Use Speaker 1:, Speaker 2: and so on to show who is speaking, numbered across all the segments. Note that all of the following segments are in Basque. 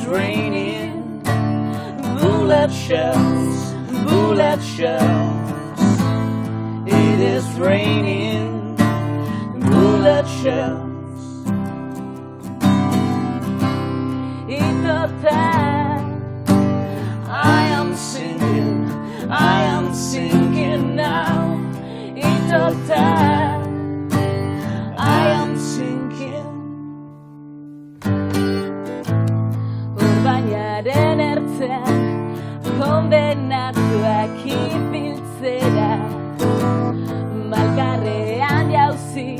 Speaker 1: raining bullet shells, bullet shells. It is raining bullet shells. I am singing now. I am singing. Urbainaren ertzean kondenatuak ibiltzera, malkarrean jauzi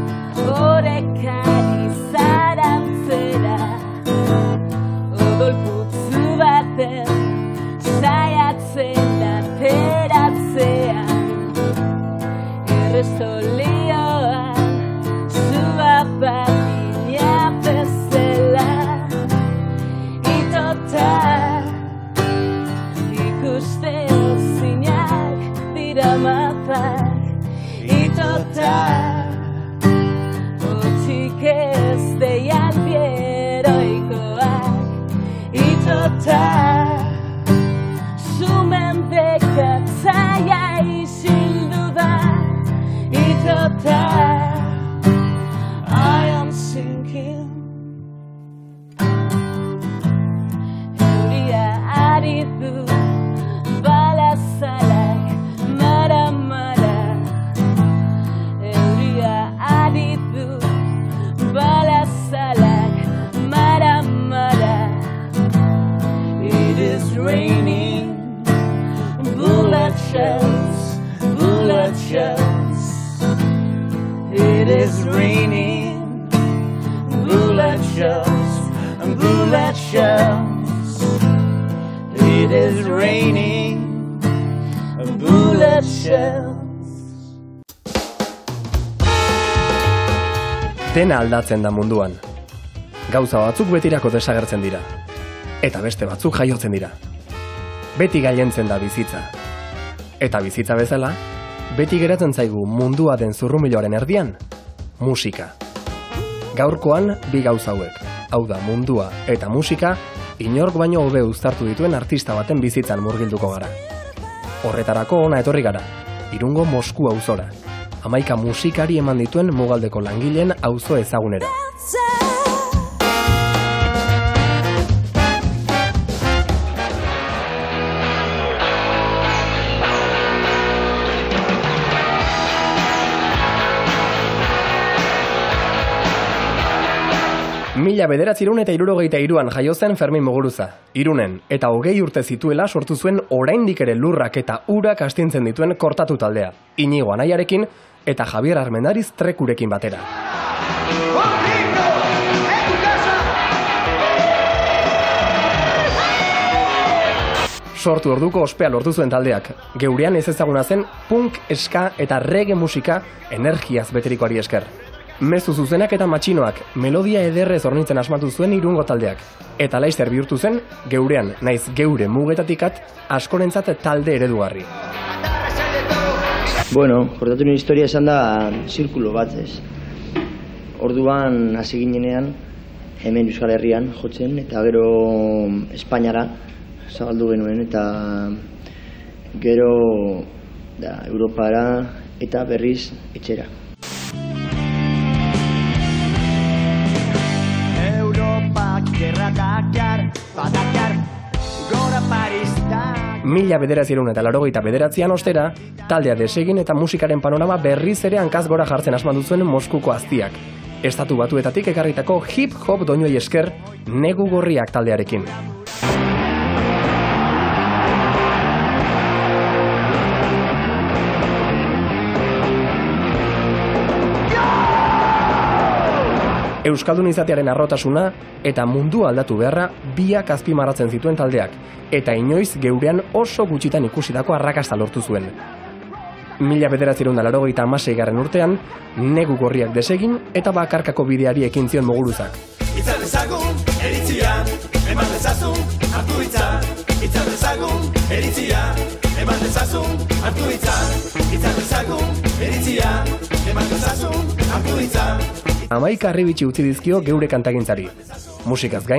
Speaker 1: orekari zarantzera, odol putzu baten saiatzen ateratzean, errestolioan zua batila bezala, itota ikuste zinak dira mapak, itota otzik ez deialdi heroikoak, itota zumen bekatzaia isildu da, itota I am sinking. Euria ari du balazalak mara-mara, euria ari du balazalak mara-mara. It is raining bullet shells, bullet shells. It is raining bullet shells, bullet shells. It is raining bullet shells.
Speaker 2: Dena aldatzen da munduan. Gauza batzuk betirako desagertzen dira. Eta beste batzuk jaiotzen dira. Beti gailentzen da bizitza. Eta bizitza bezala, beti geratzen zaigu mundua den zurrumiloaren erdian, musika. Gaurkoan bi gauza hauek, hau da mundua eta musika, inork baino hobe uztartu dituen artista baten bizitzan murgilduko gara. Horretarako ona etorri gara, Irungo Mosku auzora. 11 musikari eman dituen Mugaldeko langileen auzo ezagunera. Mila 1963an jaio zen Fermin Muguruza, Irunen, eta 20 urte zituela sortu zuen oraindik ere lurrak eta urak astintzen dituen Kortatu taldea, Inigo Anaiarekin eta Javier Armendariz Trekurekin batera. Sortu orduko ospea lortu zuen taldeak, geurean ez ezaguna zen punk, ska eta reggae musika energiaz beterikoari esker. Mezu zuzenak eta matxinoak, melodia ederrez hornitzen asmatu zuen Irungo taldeak. Eta laizzer bihurtu zen, geurean, naiz geure mugetatikat, askorentzat talde eredugarri.
Speaker 3: Bueno, Kortatu nire historia esan da zirkulo bat ez. Orduan hasi ginenean, hemen Euskal Herrian jotzen, eta gero Espainiara zabaldu genuen, eta gero Europara eta berriz etxera.
Speaker 1: Mila
Speaker 2: 1989an ostera, taldea desegin eta musikaren panorama berriz ere hankaz gora jartzen asmatu zuen Moskuko aztiak. Estatu Batuetatik ekarritako hip-hop doinuei esker, Negu Gorriak taldearekin. Euskaldun izatearen arrotasuna eta mundu aldatu beharra biak azpimarratzen zituen taldeak, eta inoiz geurean oso gutxitan ikusitako arrakasta lortu zuen. 1986 urtean, Negu Gorriak desegin eta bakarkako bideari ekin zion Muguruzak.
Speaker 4: Itzal dezagun, eritzia, eman dezazun, hartu hitza. Itzal dezagun, eritzia, eman dezazun, hartu hitza. Itzal dezagun, eritzia, eman dezazun, hartu hitza.
Speaker 2: 11 harribitxi utzi dizkio geure kantagintzari. Musikaz gain,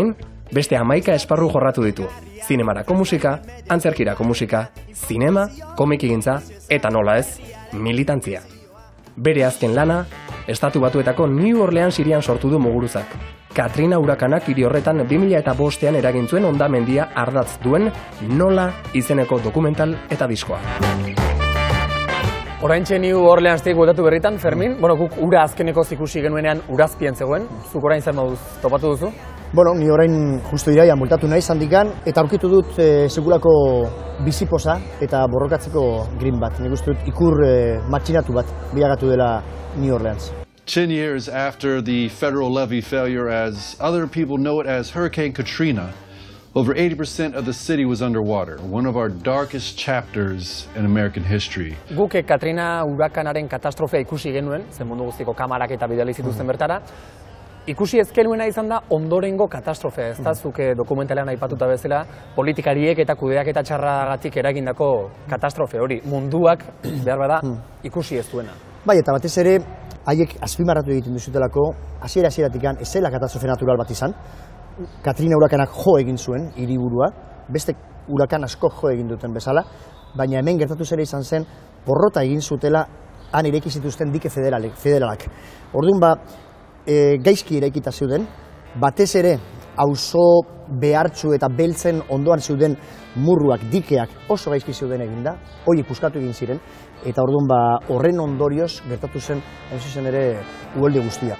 Speaker 2: Beste 11 esparru jorratu ditu. Zinemarako musika, antzerkirako musika, zinema, komikigintza eta nola ez, militantzia. Bere azken lana, Estatu Batuetako New Orleans hirian sortu du muguruzak. Katrina urakanak hiri horretan 2005an eragin zuen hondamendia ardatz duen Nola izeneko dokumental eta diskoa.
Speaker 5: Oraintxe New Orleanstik bueltatu berritan, Fermin, guk ura azkeneko ikusi genuenean urazpien zegoen, zuk orain zer moduz topatu duzu?
Speaker 6: Ni orain justu iraian bueltatu nahi zandikan, eta aurkitu dut segurako bizipoza eta borrokatzeko green bat. Nik uste dut ikur matxinatu bat bilagatu dela New Orleans.
Speaker 7: 10 years after the federal levee failure, as other people know it as Hurricane Katrina, over 80% of the city was underwater, one of our darkest chapters in American history.
Speaker 5: Guk Katrina urakanaren katastrofea ikusi genuen, zen mundu guztiko kamarak eta bidali zituzten bertara. Ikusi ezkenuena izan da ondorengo katastrofea, ez da, zuke dokumentalean aipatuta bezala, politikariek eta kudeaketa txarragatik eragindako katastrofe hori, munduak, behar bada, ikusi ez duena.
Speaker 6: Bai, eta batez ere, haiek azpimarratu egiten duzutelako, hasiera-hasieratik ez zela katastrofe natural bat izan. Katrina urakanak jo egin zuen hiriburua, beste urakan asko jo egin duten bezala, baina hemen gertatu zera izan zen, porrota egin zutela han ireki zituzten dike federalak. Orduan gaizki eraikita zeuden, batez ere auzo behartsu eta beltzen ondoan zeuden murruak, dikeak oso gaizki zeuden eginda, horiek puskatu egin ziren, eta orduan horren ondorioz gertatu zen, hain zuzen ere, uholde guztia.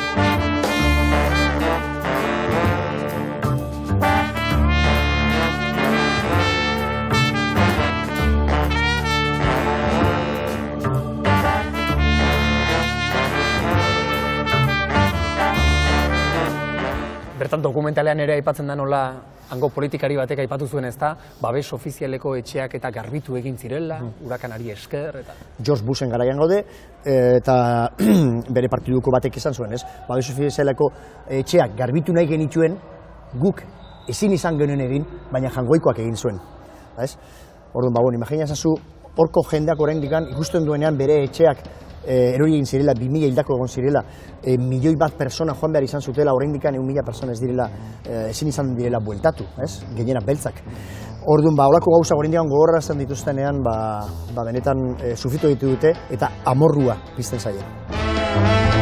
Speaker 5: Bertan dokumentalean ere aipatzen da nola hango politikari batek aipatu zuen ezta, babes ofizialeko etxeak eta garbitu egin zirela, urakanari esker eta...
Speaker 6: George Bushen garaian gaude, eta bere partiduko batek izan zuen, ez? Babes ofizialeko etxeak garbitu nahi genituen, guk ezin izan genuen egin, baina jangoikoak egin zuen. Orduan, imagina ezazu, horko jendeak oraindik ikusten duenean bere etxeak erori egin zirela, 2000 hildako egon zirela, 1.000.000 persona joan behar izan zutela, oraindik 1.000 persona ez direla, ezin izan direla bueltatu, gehiena beltzak. Orduan, horako gauza oraindik gogorrarazten dituztenean, benetan sufritu ditu dute eta amorrua pizten zaie.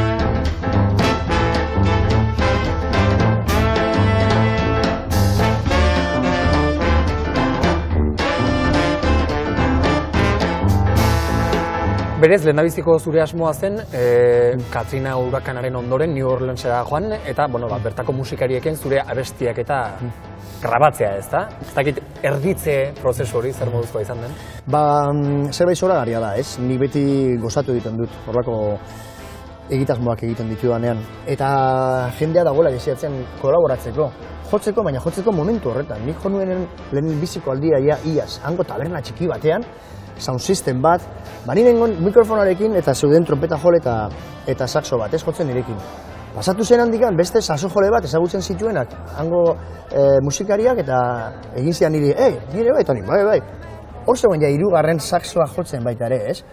Speaker 5: Berez, lehendabiziko zure asmoa zen, Katrina urakanaren ondoren New Orleansera joan, eta bertako musikariekin zure abestiak eta grabatzea, ez da? Ez dakit erditze prozesu hori zer moduzkoa izan den?
Speaker 6: Zerbait zoragarria da, ez? Ni beti gozatu egiten dut, horrako egitasmoak egiten ditudanean. Eta jendea dagoela deseatzen kolaboratzeko, jotzeko, baina jotzeko momentu horretan. Nik jo nuen lehen biziko aldia iaz, hango taberna txiki batean, sound system bat, nengon mikrofonarekin eta zeuden trompeta jole eta saxo bat, ez jotzen nirekin. Pasatu zen handikan beste saxo jole bat ezagutzen zituenak, hango musikariak eta egin zian niri, nire bai, Toni, bai. Hor zegoen ja 3. saxoa jotzen baita ere, ez?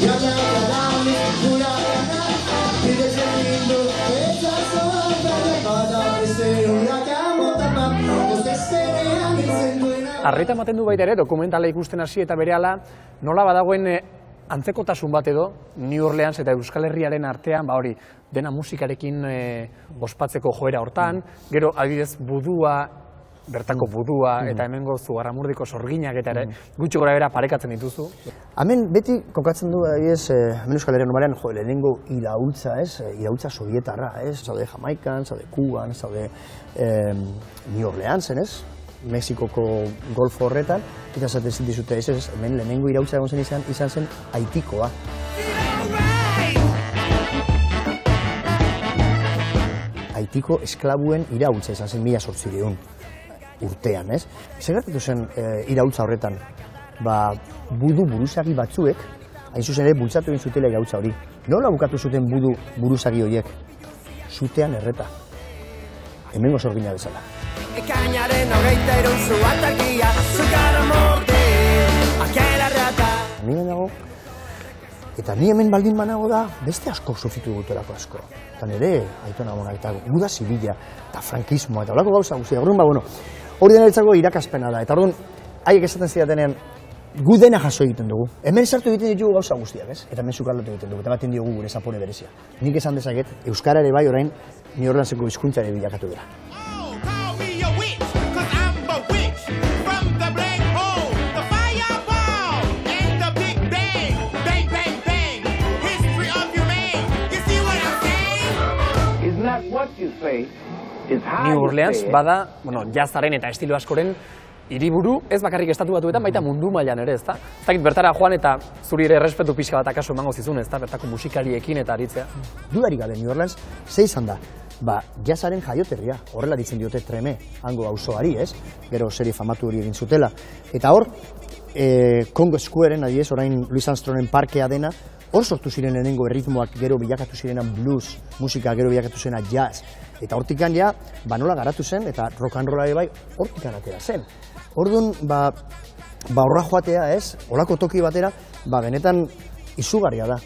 Speaker 5: Arreta ematen du baita ere, dokumentala ikusten hasi eta berehala nola badagoen antzekotasun bat edo New Orleans eta Euskal Herriaren artean, dena musikarekin ospatzeko joera hortan, gero adibidez budua, bertako budua eta hemengo Zugarramurdiko sorginak eta ere gutxi gora bera parekatzen dituzu.
Speaker 6: Hemen beti kokatzen du adibidez, hemen Euskal Herrian normalean, lehenengo iraultza, iraultza sovietarra, zaude Jamaikan, zaude Kuban, zaude New Orleansen, Mexikoko golfo horretan, eta zaten zitizute hemen lehenengo iraultza egon zen izan zen Haitikoa. Haitiko esklabuen iraultza izan zen 1800 urtean, ez? Zer gertatu zen iraultza horretan? Budu buruzagi batzuek, hain zuzen ere bultzatu egin zutela iraultza hori. Nola bukatu zuten budu buruzagi horiek? Zutean erreta. Hemengo sorgina bezala.
Speaker 4: Ekainaren 23 zu atarkia, Zugarramurdi, akela rata.
Speaker 6: Nire nago, Eta ni hemen baldin banago da, beste asko sufritu dutelako asko. Eta nire, Aitona Amona, eta guda zibila, eta frankismoa, eta holako gauza guztia. Orduan, hori denaretzako irakaspena da. Eta orduan, haiek esaten zidatenean, gu dena jaso egiten dugu. Hemen sartu egiten ditugu gauza guztiak, ez? Eta hemen sukarlotu egiten dugu, eta baten diogu gure zapore berezia. Nik esan dezaket, euskara ere bai orain, New Orleanseko hizkuntza ere bilakatu dira.
Speaker 5: New Orleans bada, jazzaren eta estilo askoren hiriburu, ez bakarrik estatu batuetan, baita mundu mailan ere, ezta? Ez dakit bertara joan eta zuri ere errespetu pixka bat akaso emango zizun, ezta? Bertako musikariekin eta aritzea.
Speaker 6: Dudarik gabe New Orleans, ze izan da? Jazzaren jaioterria, horrela ditzen diote Treme, hango auzoari, ez? Gero serie famatu hori egin zutela. Eta hor, Congo Squaren, adiez, orain Louis Armstrongen parkea dena, hor sortu ziren lehenengo erritmoak, gero bilakatu zirenan blues, musika, gero bilakatu zena jazz. Eta hortikan ja, nola garatu zen, eta rock and rolla bai, hortikan atera zen. Orduan, horra joatea, ez, olako toki batera, benetan izugarria da.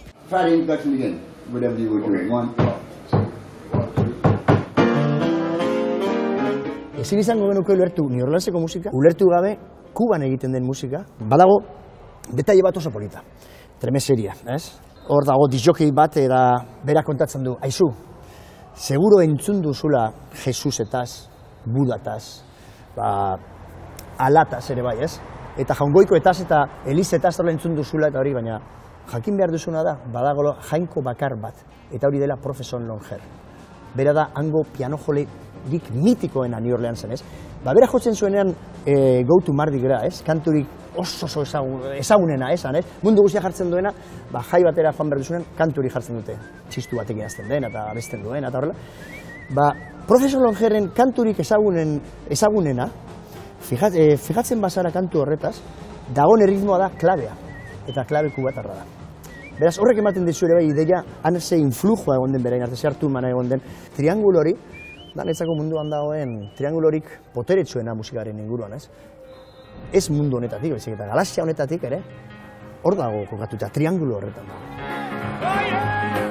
Speaker 6: Ezin izango genuke ulertu New Orleanseko musika, ulertu gabe Kuban egiten den musika, badago detaile bat oso polita. Treme seria, ez? Hor dago disjokei bat eta berak kontatzen du, aizu, seguro entzun duzula Jesusetaz, Budataz, Alataz ere bai, ez? Eta Jaungoikoetaz eta Elizetaz horrela entzun duzula eta hori, baina jakin behar duzuna da, badago jainko bakar bat, eta hori dela Profesor Longer. Bera da, hango pianojolerik mitikoena New Orleansen, ez? Bera jotzen zuenean Go to Mardi Gras, ez? Kanturik oso ezagunena esan, ez? Mundu guztia jartzen duena, jai batera joan behar duzunean, kanturi jartzen dute. Txistu batekin azten dena eta abesten duena eta horrela. Profesor Longerren kanturik ezagunena, fijatzen bazara kantu horretaz, dagoen erritmoa da klabea, eta klabe kubatarra da. Beraz, horrek ematen dizu ere bai ideia, hanese influjua egon den berain arte, zertu mana egon den, triangulo hori, netzako munduan dagoen triangulorik poteretsuena musikaren inguruan, ez? Ez mundu honetatik, bezik eta galaxia honetatik ere, hor dago kokatuta, triangulo horretan dago.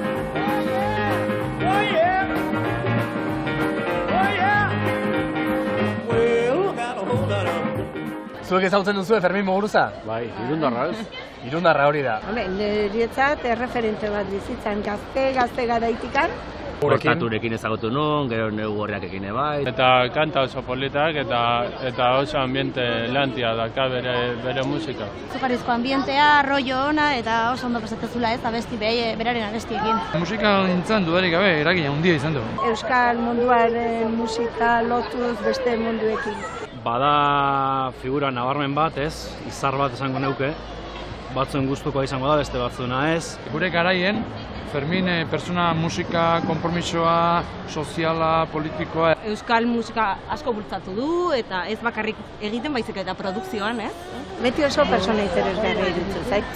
Speaker 5: Zuek ezagutzen duzue Fermin Muguruza?
Speaker 8: Bai, irundarra ez?
Speaker 5: Irundarra hori da.
Speaker 9: Niretzat erreferente bat bizitzan, gazte garaitikan.
Speaker 8: Hortaturekin ezagutu nun, gero neu gorriakekin bai.
Speaker 10: Eta kanta oso politak eta oso ambiente lantia daka bere musika.
Speaker 11: Zugarrizko ambientea, rollo ona eta oso ondo pasatzezula ez, abesti beraren abestiekin.
Speaker 10: Musika nintzen dudarik gabe, eragina handia izan du.
Speaker 9: Euskal munduaren musika lotuz beste munduekin.
Speaker 8: Bada figura nabarmen bat ez, izar bat esango neuke, batzuen gustukoa izango da, beste batzuna ez.
Speaker 10: Gure garaien, Fermin persona musika, konpromisoa, soziala, politikoa.
Speaker 11: Euskal musika asko bultzatu du eta ez bakarrik egiten baizik eta produkzioan, ez?
Speaker 9: Beti oso persona interesgarria iruditzen zait.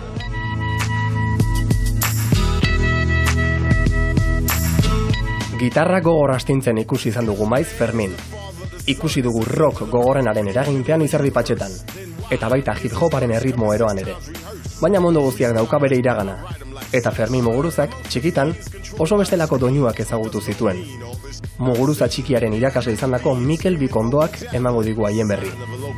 Speaker 2: Gitarra gogor astintzen ikusi izan dugu maiz Fermin. Ikusi dugu rock gogorrenaren eraginpean izerdi patxetan, eta baita hip-hoparen erritmo eroan ere. Baina mundu guztiak dauka bere iragana, eta Fermin Muguruzak txikitan oso bestelako doinuak ezagutu zituen. Muguruza txikiaren irakasle izandako Mikel Bikondoak emango digu haien berri.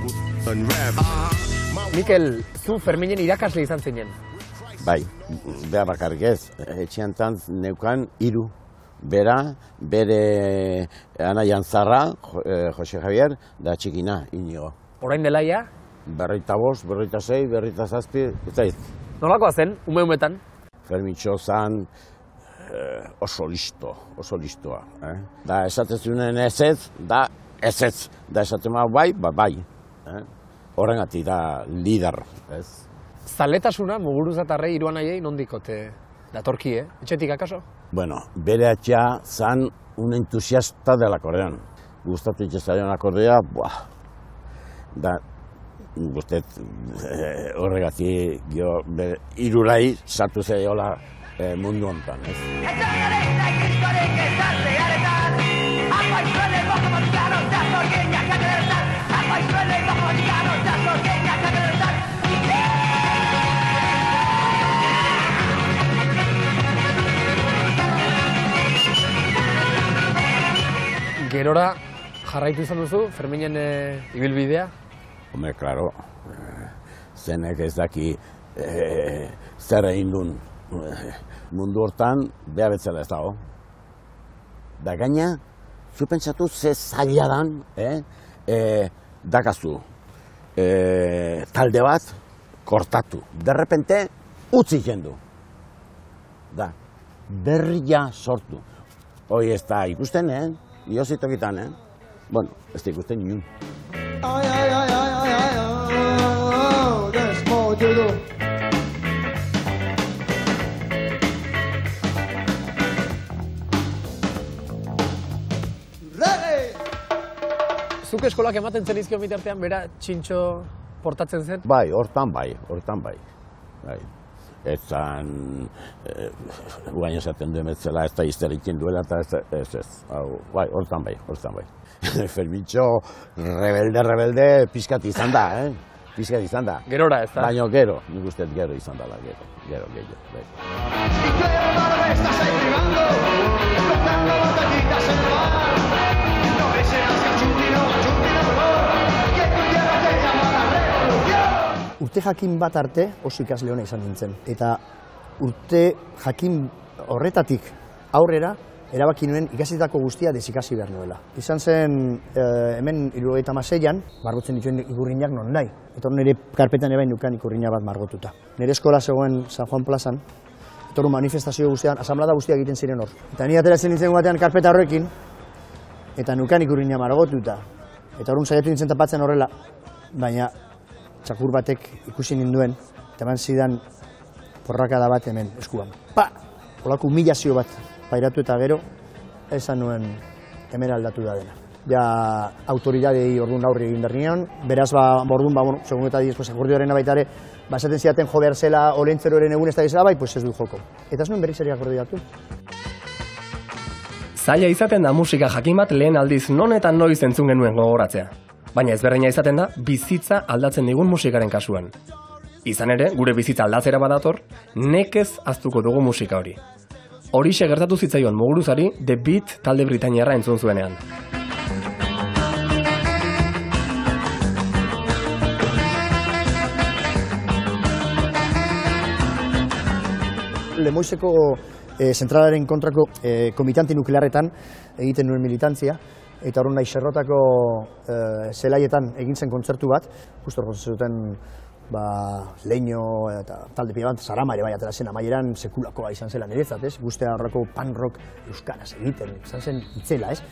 Speaker 5: Mikel, zu Ferminen irakasle izan zinen?
Speaker 12: Bai, behar bakarrik ez. Etxeantan neukan 3. Bera, bere anaian zarra, Jose Javier, da txikina, Inigo.
Speaker 5: Orain delaia?
Speaker 12: 45, 46, 47, ez zait.
Speaker 5: Nolakoa zen, umetan?
Speaker 12: Fermintxo zan oso listoa. Da esaten zuen ezetz, da ezetz. Da esaten bai, bai. Horrengatik da lider, ez?
Speaker 5: Zaletasuna, Muguruzatarrei hiruan aiei nondikote datorki, Etxetik akaso?
Speaker 12: Bueno, bere atxa zan un entusiasta del akordeon. Gustatu itxezaion akordea, da, guztet horregatik irurai sartu zaiola mundu honetan, ez?
Speaker 5: Gerora, jarraitu izan duzu, Ferminen ibilbidea?
Speaker 12: Hombre, klaro, zenek ez daki zer egin duen mundu hortan behar betzela ez dago. Da gaina, zu pentsatu ze zaila dan, dakazu talde bat kortatu. Derrepente, utzi jendu. Da, berria sortu. Hoi ez da ikusten, iositokitan, Bueno, ez da ikusten niun.
Speaker 4: There's more to do.
Speaker 5: Zuk eskolak ematen zen izkion bitartean, bera txintxo portatzen zen?
Speaker 12: Bai, hortan bai. Ez zan, guain esaten duen betzela, ez da izterikin duela, eta ez. Bai, hortan bai. Fermintxo, rebelde, pixkat izan da, Pixkat izan da.
Speaker 5: Gerora, ez da?
Speaker 12: Baina gero, nik uste gero izan dela, gero. Bai.
Speaker 6: Urte jakin bat arte oso ikasle ona izan nintzen. Eta urte jakin horretatik aurrera, erabaki nuen ikasitako guztia desikasi behar nuela. Izan zen hemen 76an, margotzen dituen ikurriñak non nahi. Eta nire karpetan ebain nukan ikurriña bat margotuta. Nire eskola zegoen San Juan plazan, eta manifestazio guztian, asamblada guztiak egiten ziren hor. Eta ni ateratzen nintzen batean karpeta horrekin, eta nukan ikurriña margotuta. Eta horren saiatu nintzen tapatzen horrela, baina txakur batek ikusi ninduen, eta eman zidan porrakada bat hemen eskuan. Olako humilazio bat pairatu eta gero, esan nuen hemen aldatu da dena. Ja, autoridadei orduan aurri egin bernion, beraz, orduan, segun eta diez, akordioaren baitare, esaten zidaten jo behar zela olentzeroren egun ez da izela bai, pues ez du joko. Eta ez nuen berriz ere akordiatu.
Speaker 2: Zaila izaten da musika jakin bat lehen aldiz non eta noiz entzun genuen gogoratzea. Baina ezberdina izaten da bizitza aldatzen digun musikaren kasuan. Izan ere, gure bizitza aldatzera badator, nekez ahaztuko dugu musika hori. Horixe gertatu zitzaion Muguruzari The Beat talde britainiarra entzun zuenean.
Speaker 6: Lemoizeko zentralaren kontrako komitante nuklearretan egiten nuen militantzia, eta horren nahi Xerrotako zelaietan egin zen kontzertu bat, justo hor zuten Leño eta talde pila bat, Sarama ere bai atera zen, amaieran sekulakoa izan zela niretzat, ez? Guztia horreko punk rock euskaraz egiten, izan zen itzela, ez?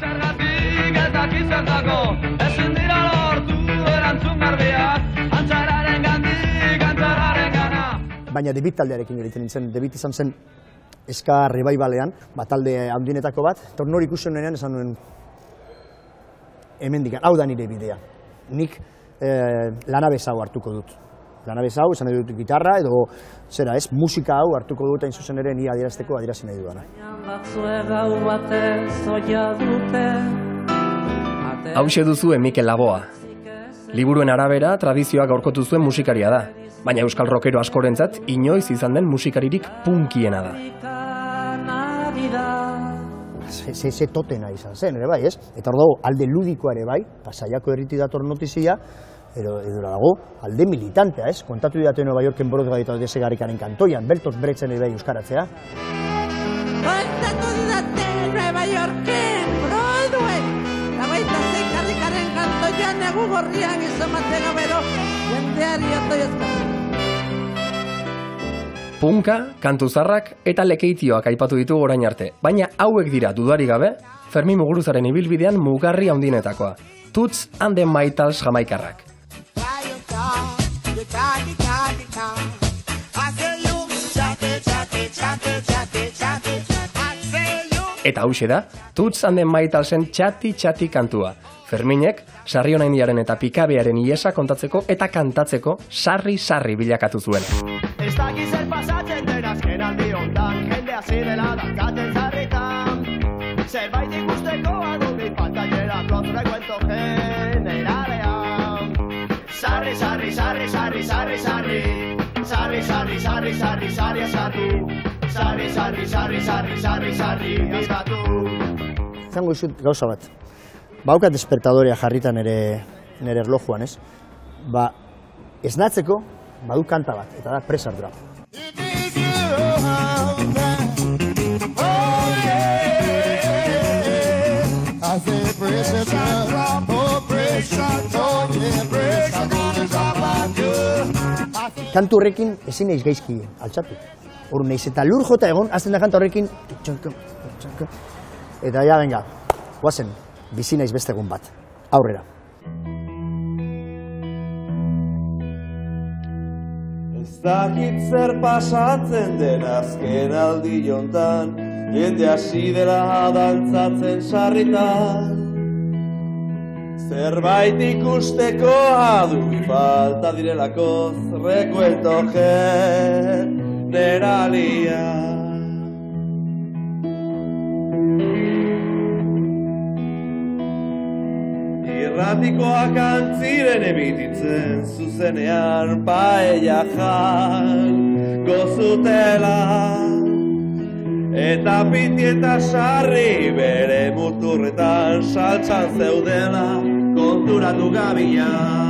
Speaker 6: Baina The Beat taldearekin egiten nintzen, The Beat izan zen eska rebaibalean, talde handinetako bat, eta nori ikusten nuenean esan nuen hemendik, hau da nire bidea. Nik lanabez hau hartuko dut. Lanabez hau, esan dut gitarra, edo zera ez, musika hau hartuko dut hain zuzen ere ni adierazteko adierazi nahi dudana.
Speaker 2: Hauxe duzue Mikel Laboa. Liburuen arabera tradizioak gaurkotu zuen musikaria da, baina euskal rockero askorentzat inoiz izan den musikaririk punkiena da.
Speaker 6: Ze totena izan zen, ere bai, ez? Eta hor dago, alde ludikoa ere bai, Pasaiako herriti dator notizia, edo dago, alde militantea, ez? Kontatu didate Nueva Yorken Broadway eta desegarrikaren kantoian, Bertolt Brechten ere bai euskaratzea.
Speaker 13: Kontatu didate Nueva Yorken Broadway, eta baita zekarrikaren kantoian egu gorrian izamatega bero, jendeari atoi ezkatzen.
Speaker 2: Punka, kantuzarrak eta lekeitioak aipatu ditugu orain arte, baina hauek dira dudarik gabe Fermin Muguruzaren ibilbidean mugarri handinetakoa, Toots and the Maytals jamaikarrak. Eta hauxe da, Toots and the Maytalsen txati kantua. Ferminek, Sarrionaindiaren eta Pikabearen iesa kontatzeko eta kantatzeko sarri bilakatu zuen.
Speaker 4: Ez dakiz zer pasatzen den azken aldi hontan, jende hasi dela dankatzen sarritan. Zerbait ikusteko adundik pantallera con frecuento generalean. Sarri eskatu.
Speaker 6: Zango izut gauza bat. Baukat despertadorea jarrita nere erlojuan, ez? Ba, esnatzeko, badu kanta bat, eta da Press Are Drop. Kantu horrekin ezin naiz gaizki altxatu. Hor naiz eta lur jota egon, azten da kanta horrekin, eta ja, venga, guazen, bizi naiz beste egun bat. Aurrera.
Speaker 14: Ez dakit zer pasatzen den azken aldi jontan, jende hasi dela dantzatzen sarritan. Zerbait ikusteko adu falta direlako recuento generalia. Irratikoak antziren emititzen zuzenean paella jan gozutela. Eta piti eta sarri bere muturretan saltsan zeudela konturatu gabila.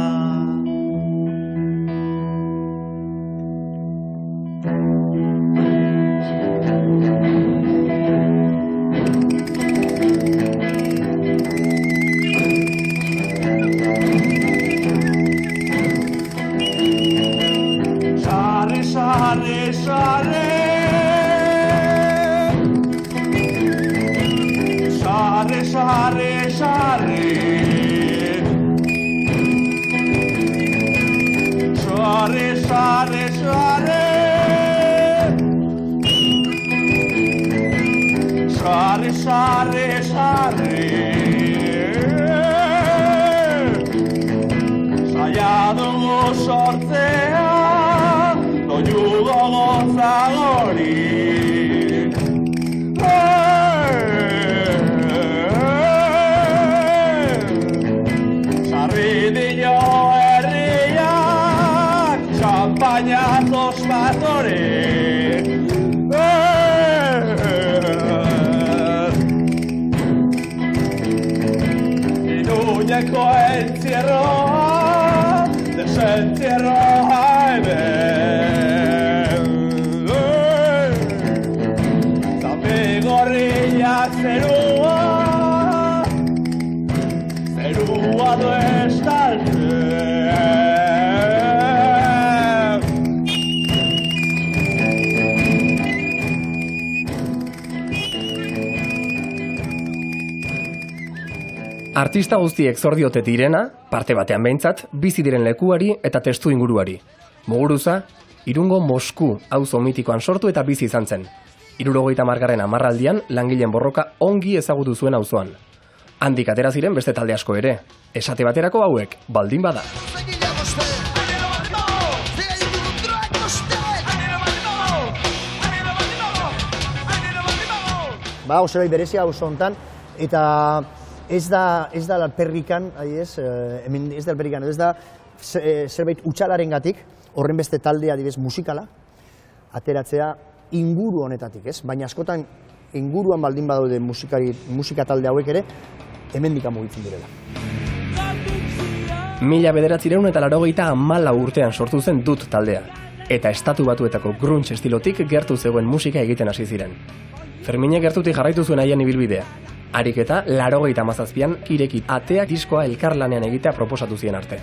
Speaker 14: Sarri, sarri, sarri. Sarri, sarri. Sarri, sarri, sarri. Sarri, sarri, sarri. Zaila dugu sortzea, doiugo gozagori. Sarridillo herriak, champañazos batore. Iruñeko encierroa, desentierroa hemen. Zapigorriak zerua, zerua du estaltzen.
Speaker 2: Artista guztiek zor diote direna, parte batean behintzat, bizi diren lekuari eta testu inguruari. Muguruza, Irungo Mosku auzo mitikoan sortu eta bizi izan zen. 70. hamarraldian langileen borroka ongi ezagutu zuen auzoan. Handik atera ziren beste talde asko ere. Esate baterako hauek, baldin bada.
Speaker 6: Ba, zerbait berezia auzo hontan, eta ez da alperrikan, hemen ez da alperrikan, ez da zerbait utxalaren gatik, horren beste taldea adibidez musikala, ateratzea inguru honetatik, ez? Baina askotan inguruan baldin badaude musika talde hauek ere, hemendik mugitzen direla.
Speaker 2: 1984 urtean sortu zen Dut taldea, eta Estatu Batuetako grunge estilotik gertu zegoen musika egiten hasi ziren. Ferminek gertutik jarraitu zuen haien ibilbidea. Harik eta 87an ireki ateak diskoa elkarlanean egitea proposatu zien arte.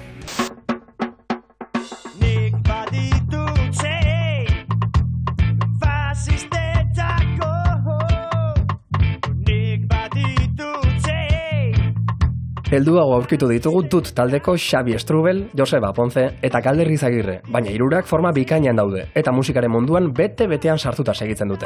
Speaker 2: Helduago aurkitu ditugu Dut taldeko Xabi Strubel, Joseba Ponce eta Galder Izagirre, baina hirurak forma bikainean daude, eta musikaren munduan bete-betean sartuta segitzen dute.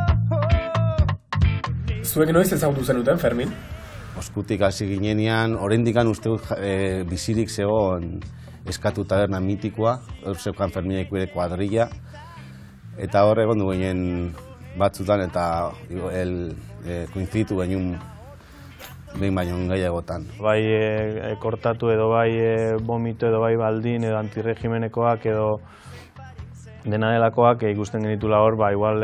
Speaker 2: Zuek noiz ezagutu zenuten, Fermin?
Speaker 12: Oskutik hasi ginenean, oraindikan uste dut bizirik zegoen Eskatu taberna mitikoa, hor zeukan Ferminek bere kuadrilla, eta hor egon du ginen batzutan eta koinzitu genuen behin baino gehiagotan.
Speaker 15: Bai kortatu edo bai bomito edo bai baldin edo antirregimenekoak edo dena delakoak ikusten genitula hor, igual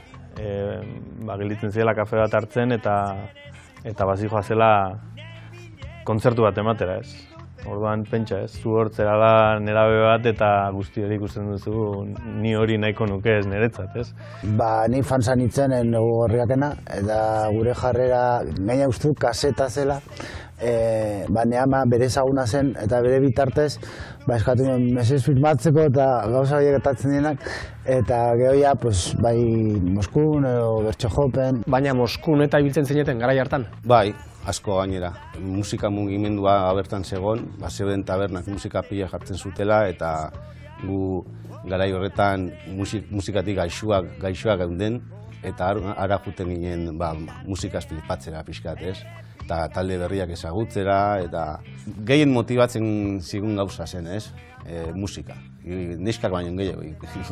Speaker 15: gelitzen zela kafe bat hartzen eta bazijoa zela kontzertu bat ematera, ez? Orduan, pentsa, ez? Zu hortzerala nerabe bat eta guzti hori ikusten duzu ni hori nahiko nuke ez niretzat, ez?
Speaker 16: Ba, ni fanzan nintzen Negu Gorriakena, eta gure jarrera, gaina uste kaseta zela, nea bere ezaguna zen eta bere bitartez, eskatu nuen mesez filmatzeko eta gauza horiek gertatzen dienak, eta gehoia, bai, Moskun edo Bertxojopen.
Speaker 5: Baina Moskun eta ibiltzen zineten garai hartan?
Speaker 17: Bai, asko gainera. Musika mugimendua abertan zegoen, zeuden tabernak musika pila jartzen zutela, eta gu garai horretan musikatik gaixoak geunden, eta ara juten ginen musikaz flipatzera pixkat, ez? Eta talde berriak ezagutzera, eta gehien motibatzen zigun gauza zen, ez? Musika. Neskak baino gehiago.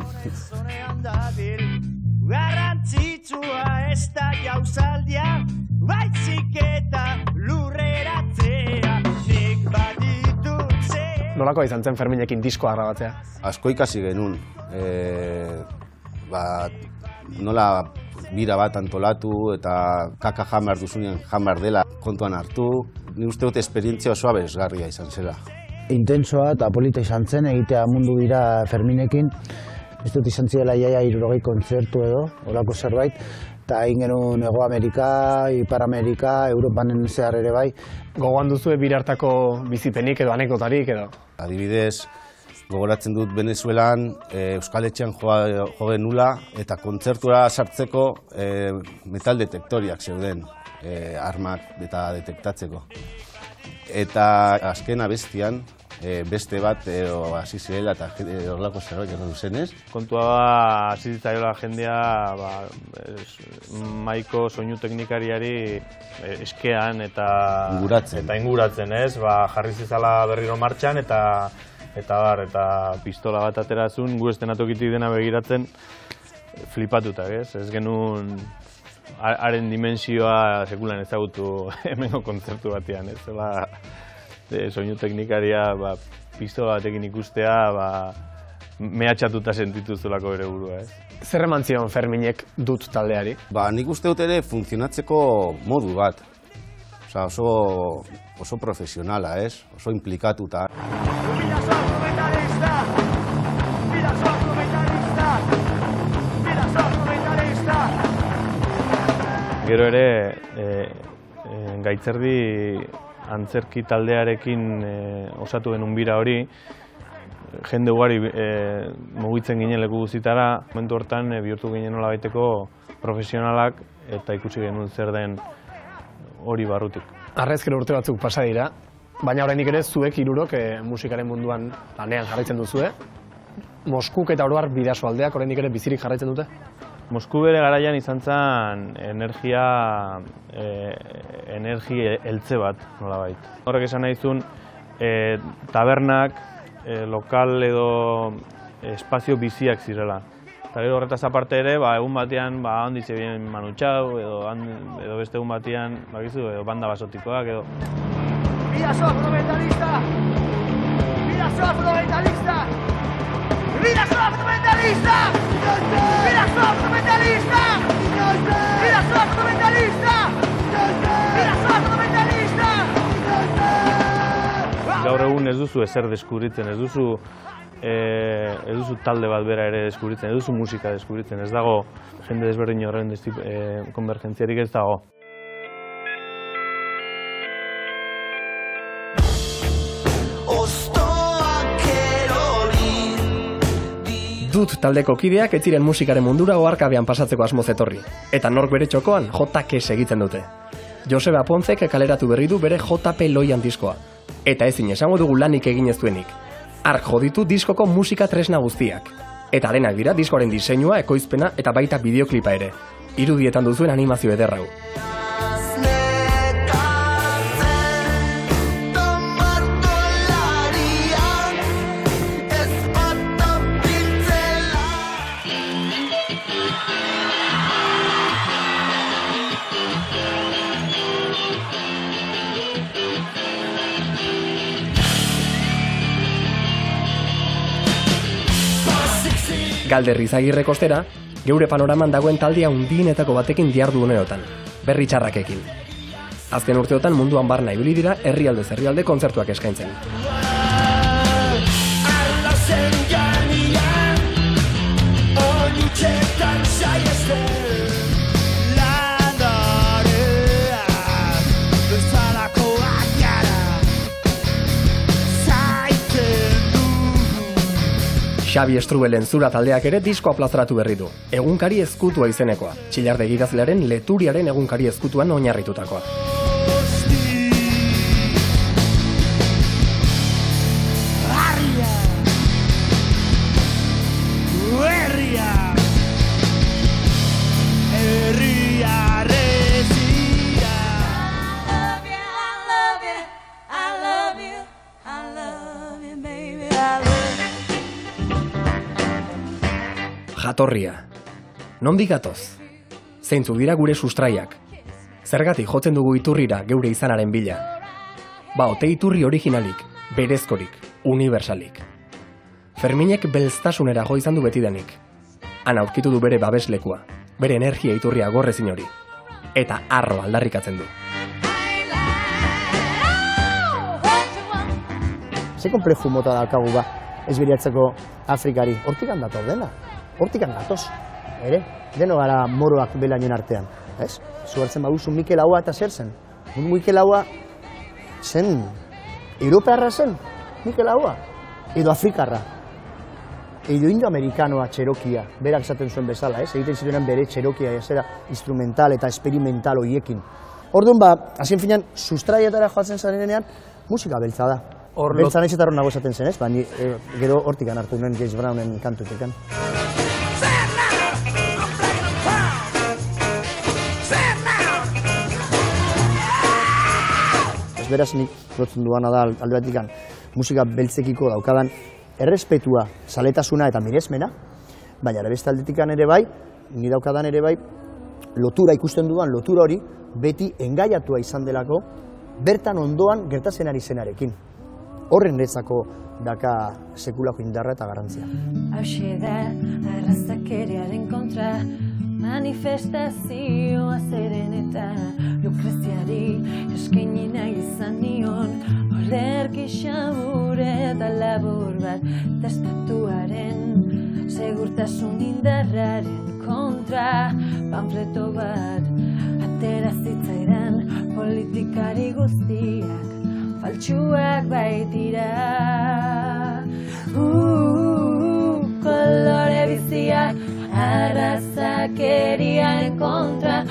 Speaker 4: Garrantzitsua ez da jauzaldia, baizik eta lurreratzea, nik baditut ze...
Speaker 5: Nolako izan zen Ferminekin diskoa grabatzea?
Speaker 17: Asko ikasi genuen. Nola bira bat antolatu eta kaka jamar duzunean jamar dela kontuan hartu. Ni uste dut esperientzia oso aberazgarria izan zela.
Speaker 16: Intentsoa eta polita izan zen egitea mundu bira Ferminekin. Ez dut izan zidela iaia 60 kontzertu edo, horako zerbait. Eta egin genuen Hego Amerika, Ipar Amerika, Europanen zehar ere bai.
Speaker 5: Gogoan duzu bira hartako bizipenik edo anekdotarik edo?
Speaker 17: Adibidez, gogoratzen dut Venezuelan Euskal Etxean jo genula eta kontzertura sartzeko metal detektoriak zeuden armak eta detektatzeko. Eta azken abestian beste bat hasi zirela eta horrelako zerbait gertatu zenez.
Speaker 15: Kontua hasi zitzaiola jendea maiko soinu teknikariari eskean eta inguratzen, ez? Jarri zezala berriro martxan eta pistola bat aterazun, gu estenatokitik dena begiratzen flipatuta, ez? Ez genuen haren dimensioa sekulan ezagutu hemengo kontzertu batean, ez? Soinu teknikaria pistola batekin ikustea mehatxatuta sentituzulako bere burua, ez?
Speaker 5: Zer eman zion Ferminek dut taldeari?
Speaker 17: Nik uste dut ere funtzionatzeko modu bat. Oso profesionala, ez? Oso implikatuta.
Speaker 15: Gero ere, Gaitzerdi antzerki taldearekin osatu genuen bira hori, jende ugari mugitzen ginen leku guztitara, momentu hortan bihurtu ginen nolabaiteko profesionalak eta ikusi genuen zer den hori barrutik.
Speaker 5: Harrezkero urte batzuk pasa dira, baina oraindik ere zuek hirurok musikaren munduan lanean jarraitzen duzue. Moskuk eta oroar Bidasoaldeak oraindik ere bizirik jarraitzen dute?
Speaker 15: Mosku bere garaian izan zen energia heltze bat, nolabait. Horrek esan nahi zuen, tabernak, lokal edo espazio biziak zirela. Eta gero horretaz aparte ere, egun batean handi zebien Manu Chao, edo beste egun batean, edo banda basotikoak, edo...
Speaker 4: Bidaso afrometalista! Bidaso afrometalista! Bidaso afrometalista! Bidaso afrometalista! Bidaso afrometalista! Bidaso afrometalista!
Speaker 15: Gaur egun ez duzu ezer deskubritzen, ez duzu talde bat bera ere deskubritzen, ez duzu musika deskubritzen, ez dago jende desberdin horren konvergentziarik ez dago.
Speaker 2: Dut taldeko kideak ez ziren musikaren mundura oharkabean pasatzeko asmoz etorri, eta nork bere txokoan JK segitzen dute. Joseba Ponzek kaleratu berri du bere JP Loian diskoa, eta ezin esango dugu lanik egin ez duenik. Ark joditu diskoko musika tresna guztiak, eta arenak dira diskoaren diseinua, ekoizpena eta baita bideoklipa ere. Irudietan duzuen animazio ederrau. Galder Izagirre kostera, geure panoraman dagoen taldea handienetako batekin dihardu uneotan, berri txarrakekin. Azken urteotan munduan barna ibili dira herrialdez herrialde kontzertuak eskaintzen. Xabi Strubelen Zura taldeak ere diskoa plazaratu berri du. Egunkari ezkutua izenekoa. Txillardegi idazlearen Leturiaren egunkari ezkutuan oinarritutakoa. Jatorria. Nondik gatoz? Zeintzuk dira gure sustraiak? Zergatik jotzen dugu iturrira geure izanaren bila? Ote iturri originalik, berezkorik, universalik. Ferminek belztasunera jo izan du betidanik. Han aurkitu du bere babeslekua, bere energia iturria gorrezin hori. Eta harro aldarrikatzen du.
Speaker 6: Ze kompleju mota daukagu ez biriatzeko Afrikari, hortik handator dena. Hortik gatoz, ere? Deno gara moroak belainen artean, ez? Zuhartzen baduzu Mikel Aua eta zer zen? Mikel Aua zen, Europearra zen, Mikel Aua, edo Afrikarra, edo Indoamerikanoa Txerokia, berak esaten zuen bezala, ez? Egiten zituenan bere Txerokia, zera instrumental eta experimental horiekin. Orduan, azien finean, sustraietara joatzen zarenean, musika beltza da. Beltza nahiz eta hor nago esaten zen, ez? Gero hortik hartu nuen James Brownen kantutekan. Beraz nik lotzen duana da alde batikan musika beltzekiko daukadan errespetua, zaletasuna eta miresmena, baina beste aldetikan ere bai, ni daukadan ere bai, lotura ikusten dudan, lotura hori beti engaiatua izan delako bertan ondoan gertatzen ari zenarekin. Horren netzako daka sekulako indarra eta garrantzia.
Speaker 1: Hauxe da, arrazakeriaren kontra, manifestazioa zeren eta Lukreziari eskaini nahi izan nion olerki xabure eta labur bat testatuaren segurtasun indarraren kontra panfleto bat atera zitzaidan politikari guztiak faltsuak baitira kolore biziak arrazakeriaren kontra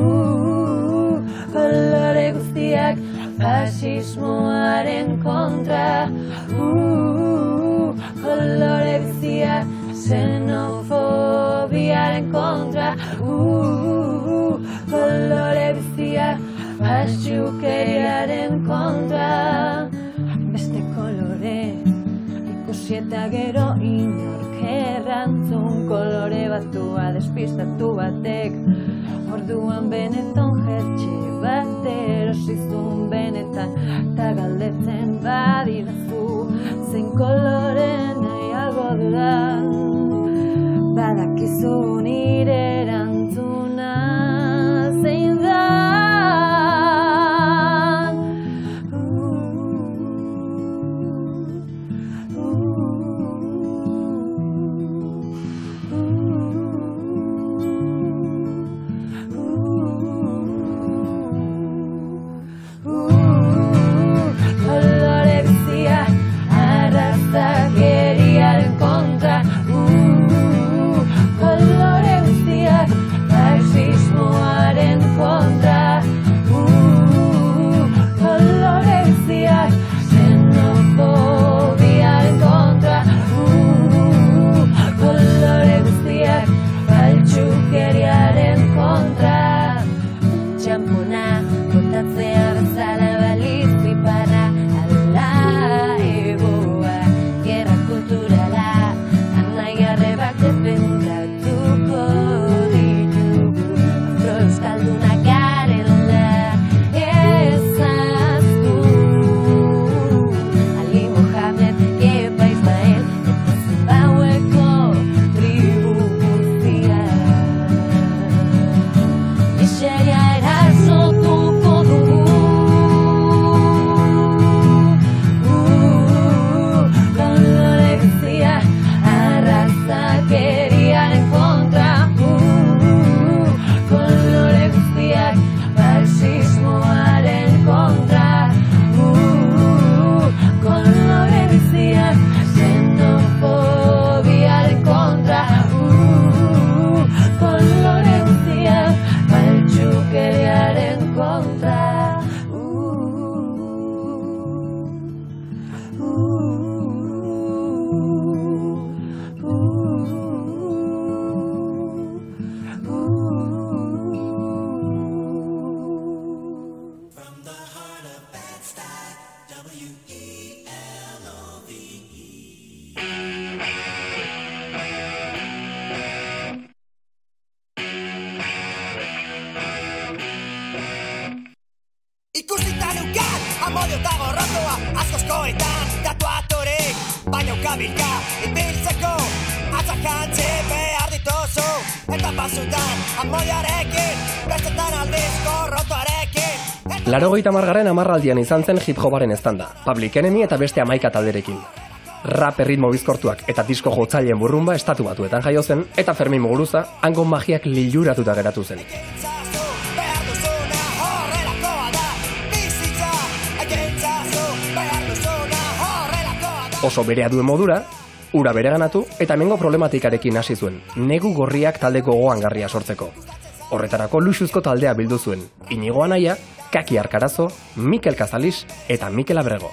Speaker 1: kolore guztiak fasismoaren kontra kolore guztiak xenofobiaren kontra kolore guztiak fasukeriaren kontra beste kolore ikusi eta gero inork errantzun kolore batua despistatu batek orduan benetan jertxe bat erosizun benetan eta galdetzen badidazu zein kolore nahiago dudan badakizu nire erantzuna zein da Kolore bizia arrazak
Speaker 4: gabilka ibiltzeko atzakantzi behar dituzu eta pasutan amoiarekin bestetan aldiz korrotuarekin.
Speaker 2: 80. hamarraldian izan zen hip-hoparen eztanda, Public Enemy eta beste 11 talderekin. Rap erritmo bizkortuak eta disko jotzaileen burrumba estatu batuetan jaio zen, eta Fermin Muguruza hango magiak liluratuta geratu zen. Oso berea duen modura, ura bereganatu eta hemengo problematikarekin hasi zuen, negu gorriak taldeko gogoangarria sortzeko. Horretarako luxuzko taldea bildu zuen, Inigo Anaia, Kaki Arkarazo, Mikel Cazalis eta Mikel Abrego.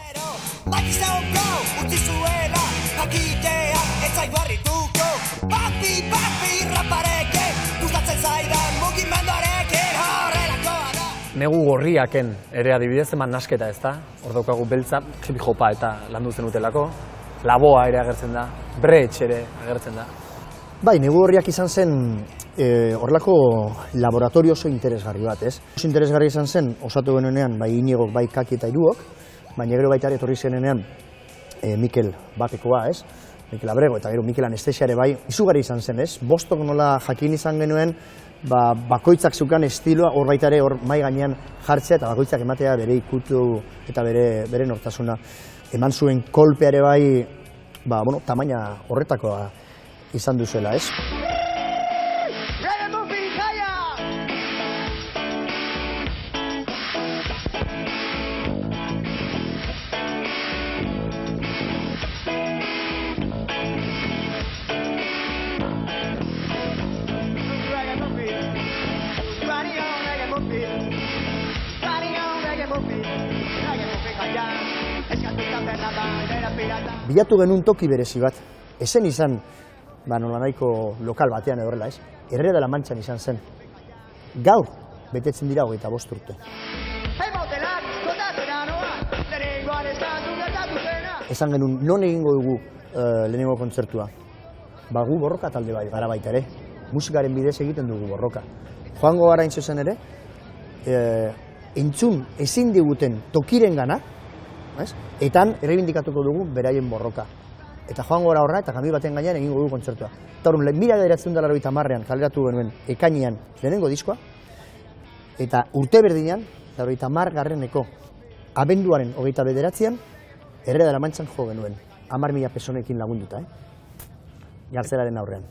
Speaker 5: Negu gorriaken ere adibidez eman nasketa ez da, hor daukagu beltza, hip-hopa eta landu zen utelako, laboa ere agertzen da, bretx ere agertzen da.
Speaker 6: Bai, negu gorriak izan zen horrelako laboratorio oso interesgarri bat, ez? Oso interesgarri izan zen, osatu genuenean, bai Inigok, bai Kaki eta Iruok, baina gero baita ere etorri zenean Mikel batekoa, ez? Mikel Abrego eta gero Mikel Anestesia ere bai, izugarri izan zen, ez? Bostok nola jakin izan genuen, bakoitzak zukan estiloa hor baita ere hor mai gainean jartzea eta bakoitzak ematea bere ikutu eta bere nortasuna. Eman zuen kolpea ere bai, tamaina horretakoa izan duzuela, ez? Bilatu genuen toki berezi bat, ezen izan, nahiko lokal batean edo horrela ez, Herrera de la Manchan izan zen. Gaur, betetzen dira 25 urte. Esan genuen, non egingo dugu lehenengo kontzertua? Gu borroka talde bai, gara baita ere, musikaren bidez egiten dugu borroka. Joango gara intzuzen ere, entzun ezin diguten tokiren gana, etan errebindikatuko dugu beraien borroka. Eta joango gara horra eta kami baten gainean egingo dugu kontzertua. Eta horren, 1980an kaleratu genuen ekainean lehenengo diskoa, eta urte berdinean, 80. abenduaren 29an, Herrera de la Manchan jo genuen. 10.000 personekin lagunduta, Galtzeraren aurrean.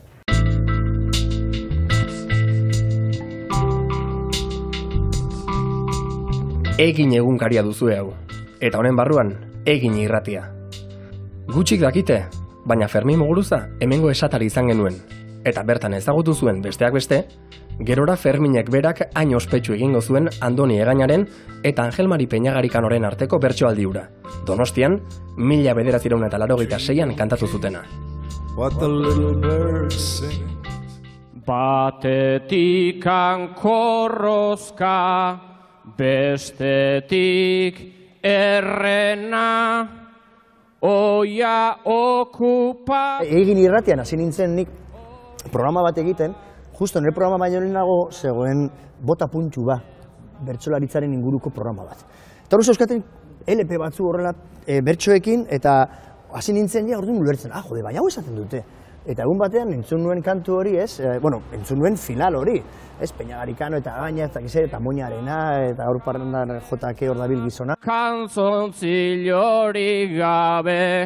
Speaker 2: Egin egunkaria duzue hau, eta honen barruan, egin irratia. Gutxik dakite, baina Fermin Muguruza hemengo esatari izan genuen, eta bertan ezagutu zuen besteak beste, gerora Ferminek berak hain ospetsu egingo zuen Andoni Egainaren eta Angel Mari Peñagarikanoren arteko bertsoaldi hura. Donostian, 1986an kantatu zutena.
Speaker 10: Batetikan korrozka, bestetik errena, oia okupa...
Speaker 6: Egin irratian hasi nintzen nik programa bat egiten, justo nire programa baino lehenago zegoen bota puntxu bertsolaritzaren inguruko programa bat. Eta hori euskaten LP batzu horrela bertsoekin, eta hasi nintzen ja orduan ulertzen, jode, baina hau esaten dute. Eta egun batean entzun nuen kantu hori, entzun nuen final hori, Peñagarikano eta Gaina, eta Moñarena, eta hor parrandan JK hor dabil gizona.
Speaker 10: Kantzontzilori gabe,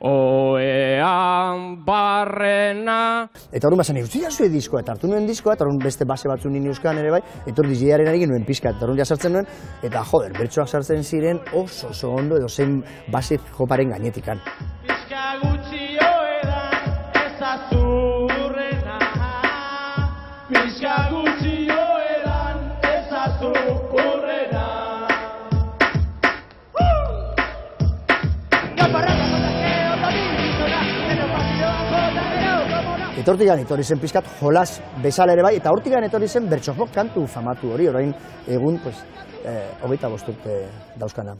Speaker 10: oean barrena.
Speaker 6: Eta hori bazen, eustia zuen diskoa, eta hartu nuen diskoa, eta hori beste base batzu nini euskan ere bai, eta hori DJ-aren ari nuen pizka, eta hori jasartzen nuen, eta joder, bertsoak sartzen ziren oso ondo edo zein base joparen gainetikan.
Speaker 14: Pizka gutxi oedan ezazurrena, pizka gutxi oedan ezazurrena.
Speaker 6: Eta hortigan etorri zen pizkat jolas bezala ere bai, eta hortigan etorri zen bertxojok kantu famatu hori, orain egun 25 urte dauzkana.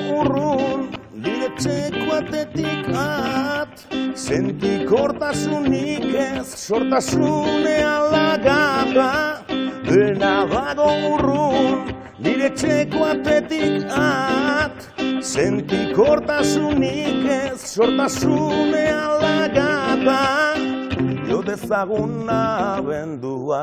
Speaker 18: urrun, nire txeko atetik at, sentikortasunik ez, sortasune alagata, dena dago urrun, nire txeko atetik at, sentikortasunik ez, sortasune alagata, jo dezaguna bendua,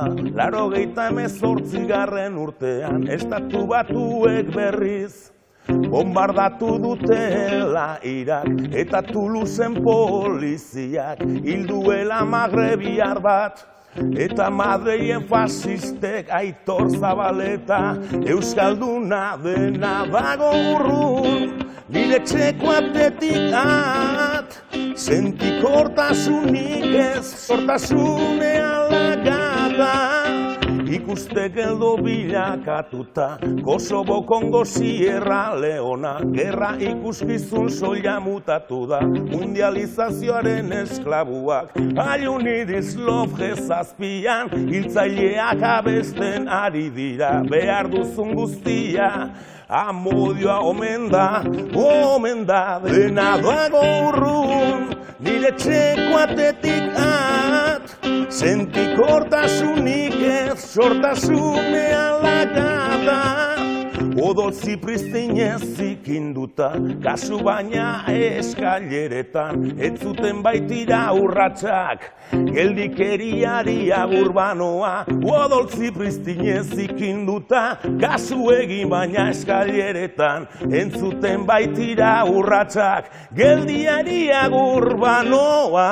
Speaker 18: 98. urtean, estatu batuek berriz, bombardatu dutela Irak, eta Tuluzen poliziak, hilduela magrebiar bat, eta Madreien fasistek Aitor Zabaleta, euskalduna dena dago urrun, nire txeko atetik at, sentikortasunik ez, sortasune alagata, ikuste geldo bilakatuta, Kosovo, Kongo, Sierra Leona, gerra ikuskizun soila mutatu da, mundializazioaren esklabuak, Unides Love jezazpian, hiltzaileak abesten ari dira, behar duzun guztia, amodioa omen da, dena dago urrun, nire txeko atetik at, sentikortasunik ez, sortasune alagata, odoltzi pristinez zikinduta, kasu baina eskaileretan, ez zuten baitira urratsak, geldikeriari agurbanoa, odoltzi pristinez zikinduta, kasu egin baina eskaileretan, entzuten baitira urratsak, geldiari agurbanoa.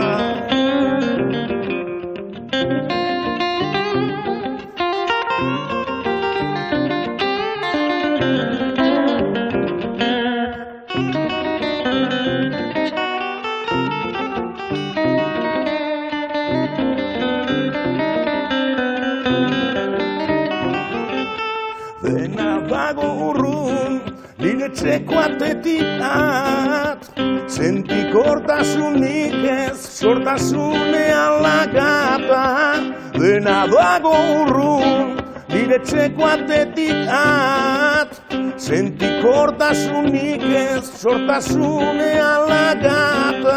Speaker 18: Nire txeko atetik at, sentikortasunik ez, sortasune alagata, dena dago urrun, nire txeko atetik at, sentikortasunik ez, sortasune alagata.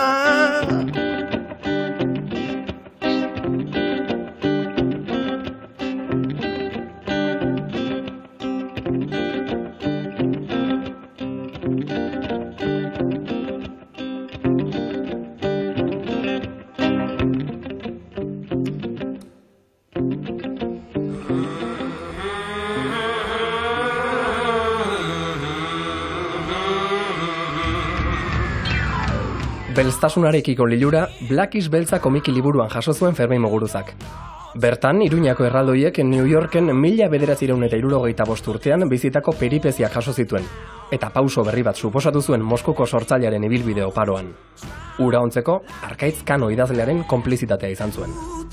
Speaker 2: Belztasunarekiko lilura Blackish beltza komiki liburuan jaso zuen Fermin Muguruzak. Bertan, Iruñako erraldoiek New Yorken 1975 urtean bizitako peripeziak jaso zituen, eta pauso berri bat suposatu zuen Moskuko sortzailearen ibilbide oparoan. Ura ontzeko, Arkaitz Kano idazlearen konplizitatea izan zuen.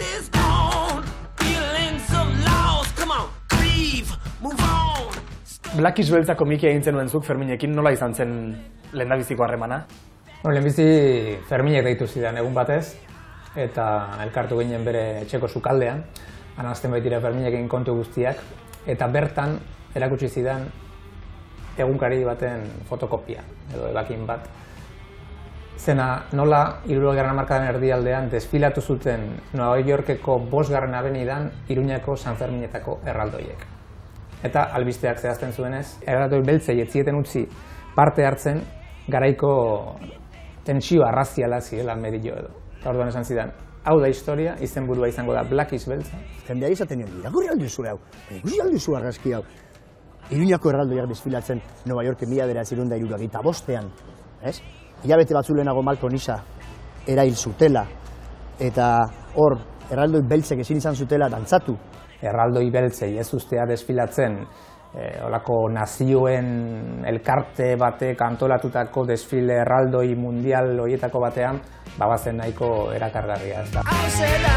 Speaker 5: Blackish beltza komikia egin zenuen zuk Ferminekin, nola izan zen lehendabiziko harremana?
Speaker 19: Lehenbizi Ferminek deitu zidan egun batez, eta elkartu ginen bere etxeko sukaldean, anazten baitira Ferminekin kontu guztiak, eta bertan erakutsi zidan egunkari baten fotokopia, edo ebakin bat. Zena nola 60. hamarkadan erdialdean desfilatu zuten New Yorkeko 5. abenidan Iruñako San Ferminetako erraldoiek. Eta albisteak zehazten zuenez, erraldoi beltzei ez zieten utzi parte hartzen garaiko tensio arraziala zirela medio edo. Eta orduan esan zidan, hau da historia, izenburua izango da Blackish beltza.
Speaker 6: Jendea izaten nion, irakurri alduzu hau, ikusi alduzu argazki hau. Iruñako erraldoiak desfilatzen Nova Yorken 1965ean, ez? Hilabete batzu lehenago Malcolm Isa erail zutela, eta hor erraldoi beltzek ezin izan zutela dantzatu.
Speaker 19: Erraldoi beltzei ez ustea desfilatzen, olako nazioen elkarte batek antolatutako desfile erraldoi mundial horietako batean, babazen nahiko erakargarria.
Speaker 4: Hauze da,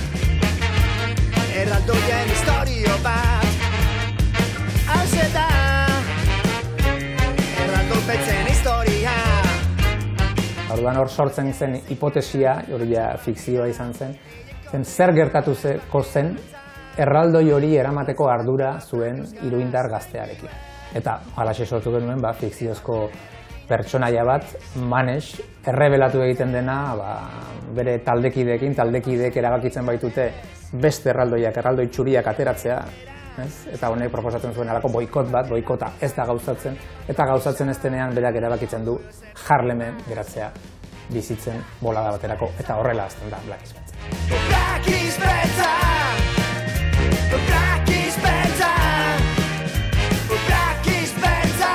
Speaker 4: erraldoien historio bat. Hauze da, erraldoi beltzen historia.
Speaker 19: Orduan hor sortzen zen hipotesia, hori ja fikzioa izan zen, zer gertatuko zen erraldoi hori eramateko ardura zuen iruindar gaztearekin. Eta halaxe sortu genuen, fikziozko pertsonaia bat, Manex, errebelatu egiten dena bere taldekideekin, taldekideek erabakitzen baitute beste erraldoi txuriak ateratzea, eta honek proposatzen zuen alako boikota ez da gauzatzen, eta gauzatzen ez denean berak erabakitzen du Harlemen geratzea bizitzen bolada baterako, eta horrela hasten da Black Is Bentza.
Speaker 4: Black Is Bentza, Black Is Bentza, Black Is Bentza.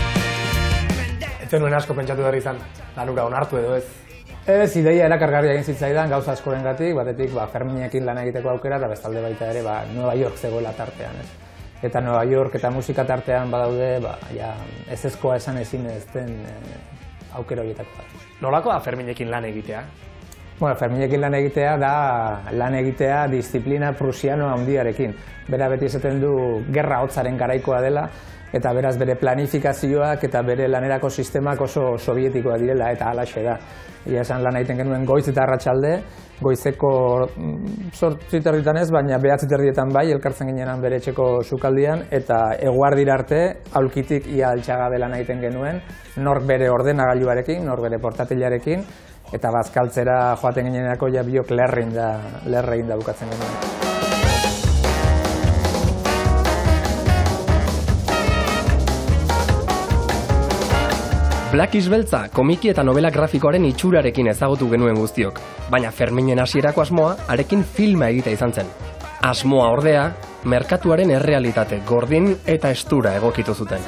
Speaker 5: Ez zenuen asko pentsatu behar izan, lanura onartu edo ez?
Speaker 19: Ez, ideia erakargarria egin zitzaidan gauza askorengatik, batetik Ferminekin lan egiteko aukera, eta bestalde baita ere Nueva York zegoela tartean. Eta Nueva York eta musika tartean badaude, ezezkoa esan ezin ez den aukera horietako bat.
Speaker 5: Nolako da Ferminekin lan egitea?
Speaker 19: Ferminekin lan egitea da lan egitea disiplina prusiano handiarekin. Bera beti esaten du gerra hotzaren garaikoa dela, eta beraz bere planifikazioak eta bere lanerako sistemak oso sovietikoa direla, eta halaxe da. Ia esan lan egiten genuen goiz eta arratsalde, goizeko 8:30 ez, baina 9:30 bai, elkartzen ginenan bere etxeko sukaldian, eta eguardira arte, aulkitik ia altxagabe lan egiten genuen, nork bere ordenagailuarekin, nork bere portatilarekin, eta bazkaltzera joaten ginenerako biok lerrein da bukatzen genuen.
Speaker 2: Black Is Beltza komiki eta novela grafikoaren itxurarekin ezagutu genuen guztiok, baina Ferminen hasierako asmoa arekin filma egitea izan zen. Asmoa ordea, merkatuaren errealitate gordin eta estura egokitu zuten.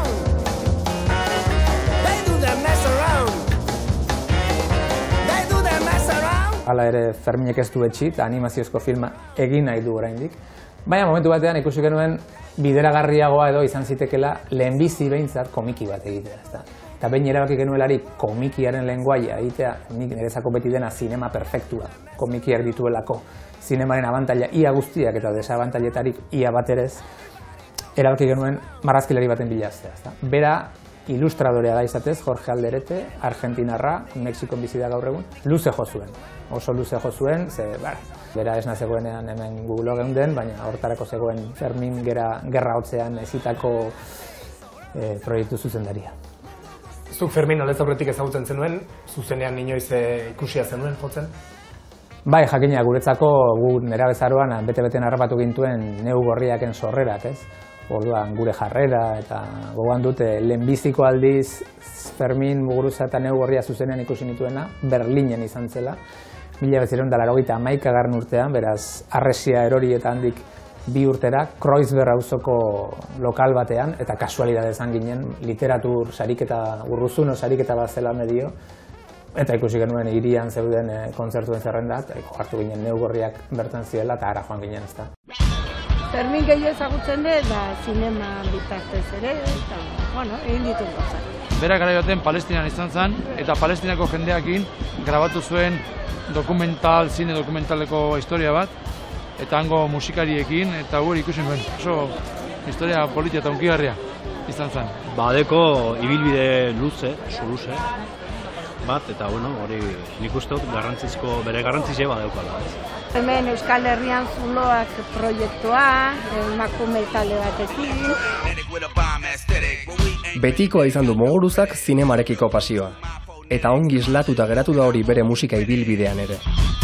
Speaker 19: Hala ere Ferminek ez du etxi eta animaziozko filma egin nahi du oraindik. Baina momentu batean ikusi genuen bideragarriagoa edo izan zitekela lehenbizi behintzat komiki bat egitea. Eta behin erabaki genuelarik komikiaren lenguaia egitea, nik niretzako beti dena zinema perfektua, komikiak dituelako, zinemaren abantaila ia guztiak eta desabantailetarik ia baterez, erabaki genuen marrazkilari baten bilaztea. Bera ilustradorea da izatez, Jorge Alderete, argentinarra, Mexikon bizi da gaur egun, luze jo zuen. Oso luze jo zuen, bera esna zegoenean hemen Google geunden, baina hortarako zegoen Fermin gerra hotzean ezitako proiektu zuzendaria.
Speaker 5: Zuk Fermin aldez aurretik ezagutzen zenuen, zuzenean inoiz ikusia zenuen jotzen?
Speaker 19: Bai, jakina, guretzako nera bezaroan bete-beten harrapatu gintuen neu gorriaken sorrerak, ez? Orduan gure jarrera eta gogoan dute lehenbiziko aldiz Fermin Muguruza eta neu gorria zuzenean ikusi nituena, Berlinen izan zela, 1981 urtean, beraz Arresia erori eta handik 2 urtera, Kreuzberg auzoko lokal batean, eta kasualidade izan ginen, literatur sariketa, Urruzuno sariketa bat zela medio, eta ikusi genuen hirian zeuden kontzertuen zerrendat, hartu ginen neu gorriak bertan ziela, eta ara joan ginen ezta.
Speaker 9: Fermin gehiago ezagutzen dut, zinema bitartez ere, eta, egin ditu gozak.
Speaker 20: Berak garai baten Palestinan izan zen, eta Palestinako jendeakin grabatu zuen zine dokumentaleko historia bat, eta hango musikariekin, eta gure ikusi nuen. Oso historia politia eta unkigarria izan zen.
Speaker 8: Badeko ibilbide luze, bat, eta hori nik uste dut bere garrantzitze badaukala.
Speaker 9: Hemen Euskal Herrian Zuloak proiektua, emakume talde batekin.
Speaker 2: Betikoa izan du Muguruzak zinemarekiko pasioa, eta ongi islatuta geratu da hori bere musika ibilbidean ere.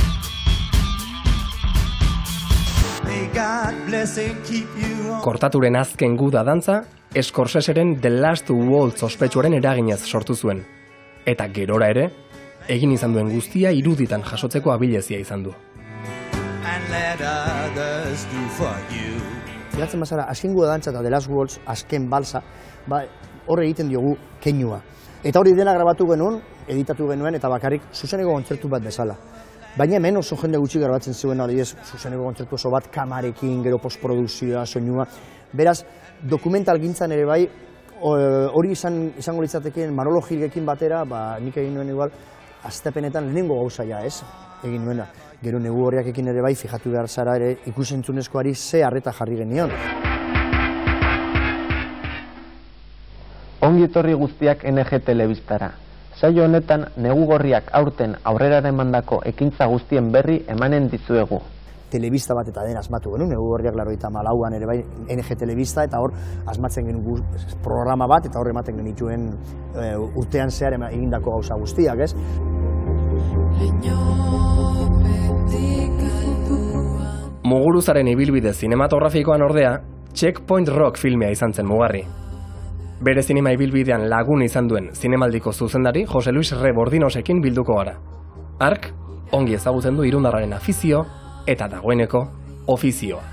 Speaker 2: Kortaturen azken guda dantza, Scorseseren The Last Waltz ospetsuaren eraginez sortu zuen. Eta gerora ere, egin izan duen guztia iruditan jasotzeko abilezia izan du.
Speaker 6: Geratzen bazara, azken guda dantza eta The Last Waltz, azken balsa, horre egiten diogu keinua. Eta hori dena grabatu genuen, editatu genuen, eta bakarrik zuzeneko kontzertu bat bezala. Baina hemen oso jende gutxi grabatzen zuen adibidez zuzeneko kontzertu oso bat kamarekin, gero postprodukzioa, soinua. Beraz, dokumentalgintzan ere bai, hori izango litzatekeen Manolo Gilgekin batera, nik egin nuen igual, aztepenetan lehenengo gauza ja ez, egin nuena. Gero negu horriakekin ere bai, fijatu behar zara ere ikusentzunezkoari ze harreta jarri genion.
Speaker 21: Ongi etorri guztiak NG Telebistara. Saio honetan negu gorriak aurten aurrera emandako ekintza guztien berri emanen dizuegu.
Speaker 6: telebista bat eta den asmatu genuen, Eguberriak 94an ere bai NG Telebista, eta hor asmatzen genuen programa bat, eta hor ematen genituen urtean zehar egindako gauza guztiak, ez?
Speaker 2: Muguruzaren ibilbide zinematografikoan ordea, Checkpoint Rock filmea izan zen mugarri. Bere zinema ibilbidean lagun izan duen zinemaldiko zuzendari Jose Luis Rebordinosekin bilduko gara. Hark, ongi ezagutzen du irundarraren afizio eta dagoeneko ofizioa.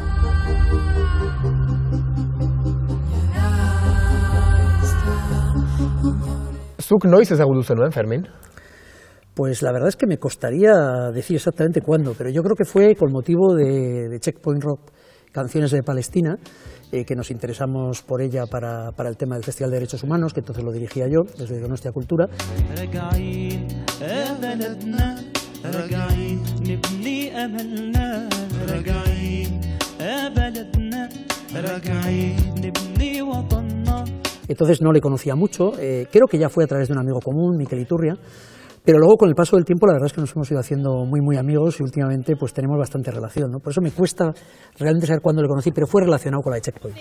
Speaker 5: Zuk noiz ezagutu zenuen, Fermín?
Speaker 3: Pues la verdad es que me costaría decir exactamente cuándo, pero yo creo que fue con motivo de Checkpoint Rock, Canciones de Palestina, que nos interesamos por ella para el tema del Festival de Derechos Humanos, que entonces lo dirigía yo, desde Donostia Cultura. Entonces no le conocía mucho, creo que ya fue a través de un amigo común, Miquel Iturria, pero luego con el paso del tiempo la verdad es que nos hemos ido haciendo muy amigos y últimamente pues tenemos bastante relación, ¿no? Por eso me cuesta realmente saber cuándo le conocí, pero fue relacionado con la de Checkpoint.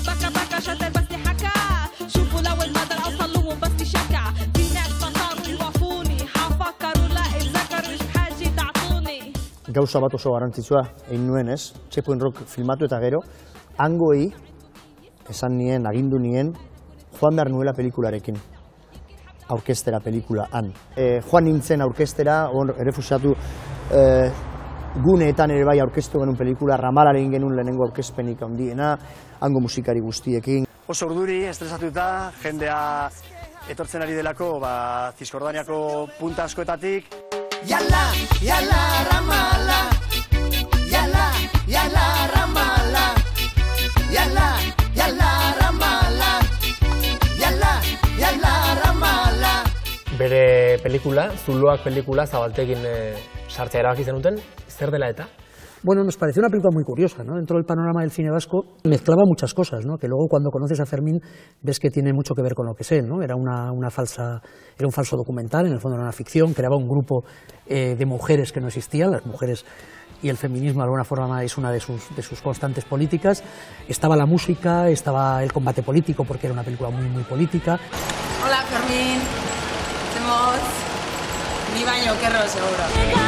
Speaker 6: Gauza bat oso garrantzitsua egin nuen, ez? Checkpoint Rock filmatu eta gero, hangoei esan nien, agindu nien, joan behar nuela pelikularekin. Aurkestera pelikula han. Joan nintzen aurkestera, errefusiatu guneetan ere bai aurkeztu genuen pelikula, Ramalaren egin genuen lehenengo aurkezpenik handiena, hango musikari guztiekin. Oso urduri, estresatuta, jendea etortzen ari delako, Zizkordaniako punta askoetatik.
Speaker 4: Yala, yala, Ramala, yala, yala, Ramala, yala, yala, Ramala, yala, yala, Ramala.
Speaker 5: Bere pelikula, Zuloak pelikula, Zabaltegin sartzea erabaki zenuten, zer dela eta?
Speaker 3: Bueno, nos pareció una película muy curiosa, ¿no? Dentro del panorama del cine vasco mezclaba muchas cosas, ¿no? Que luego cuando conoces a Fermín ves que tiene mucho que ver con lo que es él, ¿no? Era un falso documental, en el fondo era una ficción, creaba un grupo de mujeres que no existían, las mujeres y el feminismo de alguna forma es una de sus constantes políticas. Estaba la música, estaba el combate político porque era una película muy política.
Speaker 22: Hola Fermín, hacemos mi baño, querro seguro.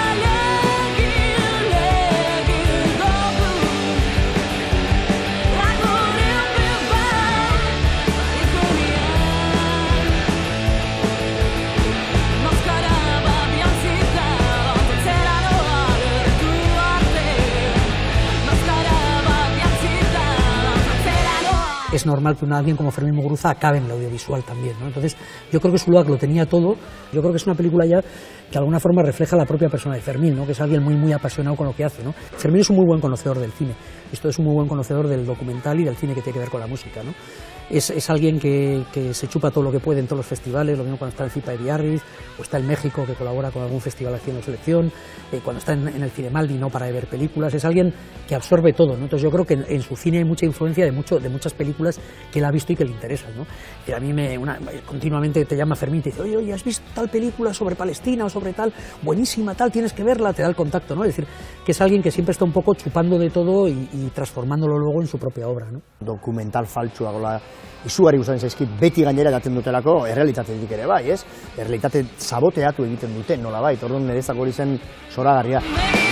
Speaker 3: Es normal que alguien como Fermín Muguruza acabe en el audiovisual también, ¿no? Entonces, yo creo que Zuloak lo tenía todo. Yo creo que es una película ya que de alguna forma refleja la propia persona de Fermín, ¿no? Que es alguien muy apasionado con lo que hace, ¿no? Fermín es un muy buen conocedor del cine. Esto es un muy buen conocedor del documental y del cine que tiene que ver con la música, ¿no? Es alguien que se chupa todo lo que puede en todos los festivales, lo mismo cuando está en Cipa de Biarritz, o está en México, que colabora con algún festival haciendo selección, cuando está en el Cinemaldi no para de ver películas, es alguien que absorbe todo, ¿no? Entonces yo creo que en su cine hay mucha influencia de muchas películas que él ha visto y que le interesan, ¿no? Y a mí continuamente te llama Fermín y te dice, oye, ¿has visto tal película sobre Palestina o sobre tal? Buenísima, tal, tienes que verla, te da el contacto, ¿no? Es decir, que es alguien que siempre está un poco chupando de todo y transformándolo luego en su propia obra, ¿no?
Speaker 6: Dokumental faltsuagola izugarri gustatzen zaizkit beti gainera daten dutelako errealitatetik ere bai, ez? Errealitate saboteatu egiten dute, nolabait, orduan nerezako hori zen zoragarria.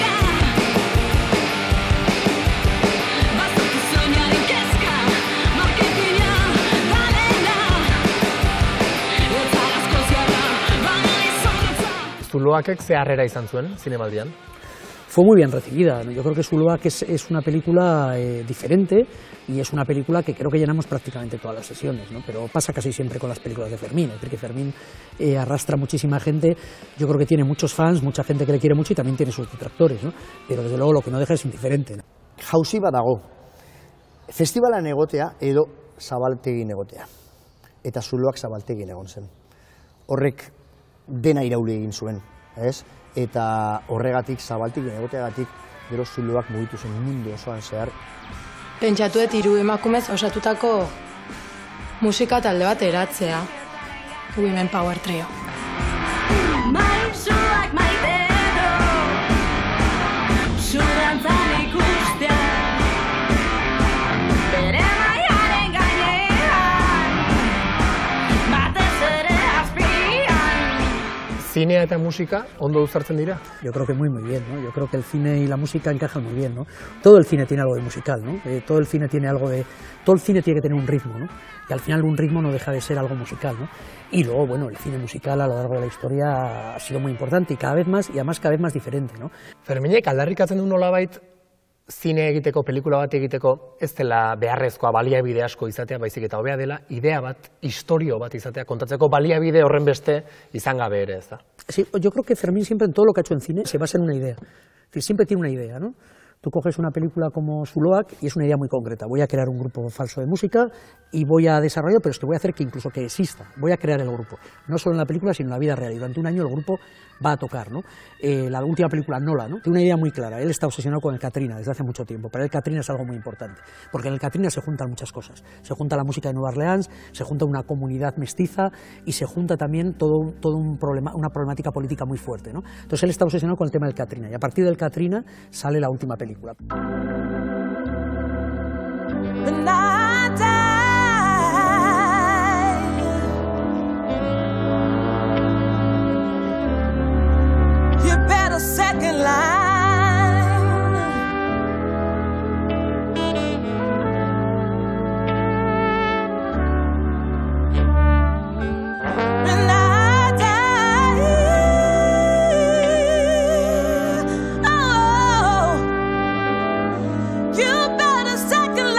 Speaker 5: Zuloakek ze harrera izan zuen zinemaldian?
Speaker 3: Fue muy bien recibida. Yo creo que Zuloak es una película diferente y es una película que creo que llenamos prácticamente todas las sesiones, ¿no? Pero pasa casi siempre con las películas de Fermín, es decir, que Fermín arrastra muchísima gente, yo creo que tiene muchos fans, mucha gente que le quiere mucho y también tiene sus detractores, ¿no? Pero desde luego lo que no deja es indiferente, ¿no?
Speaker 6: Jauzi bat dago, festivalan egotea edo Zabaltegin egotea, eta Zuloak Zabaltegin egon zen. Horrek dena irauli egin zuen, ez? Eta horregatik, Zabaltegin egoteagatik, gero Zuloak mugitu zen mundu osoan zehar.
Speaker 23: Pentsatuet 3 emakumez osatutako musika talde bat eratzea, Women Power Trio. Zuloak maite du,
Speaker 5: zinea eta musika ondo uzartzen dira?
Speaker 3: Yo creo que muy bien, ¿no? Yo creo que el cine y la música encajan muy bien, ¿no? Todo el cine tiene algo de musical, ¿no? Todo el cine tiene algo de... Todo el cine tiene que tener un ritmo, ¿no? Y al final un ritmo no deja de ser algo musical, ¿no? Y luego, bueno, el cine musical a lo largo de la historia ha sido muy importante y cada vez más, y además cada vez más diferente, ¿no?
Speaker 5: Ferminek aldarrikatzen du nolabait zine egiteko, pelikula bat egiteko, ez dela beharrezkoa baliabide asko izatea, baizik eta hobea dela, idea bat, istorio bat izatea, kontatzeko baliabide horren beste izan gabe ere, ez da?
Speaker 3: Sí, yo creo que Fermín siempre en todo lo que ha hecho en cine se basa en una idea. Es decir, siempre tiene una idea, ¿no? Tú coges una película como Zuloac y es una idea muy concreta. Voy a crear un grupo falso de música y voy a desarrollar, pero es que voy a hacer que incluso que exista. Voy a crear el grupo. No solo en la película, sino en la vida real. Y durante un año el grupo va a tocar, ¿no? La última película, Nola, ¿no? Tiene una idea muy clara. Él está obsesionado con el Katrina desde hace mucho tiempo. Para él Katrina es algo muy importante. Porque en el Katrina se juntan muchas cosas. Se junta la música de Nueva Orleans, se junta una comunidad mestiza y se junta también una problemática política muy fuerte, ¿no? Entonces él está obsesionado con el tema del Katrina. Y a partir del Katrina sale la última película.
Speaker 4: When I die, you better second line. When I die, oh, you better second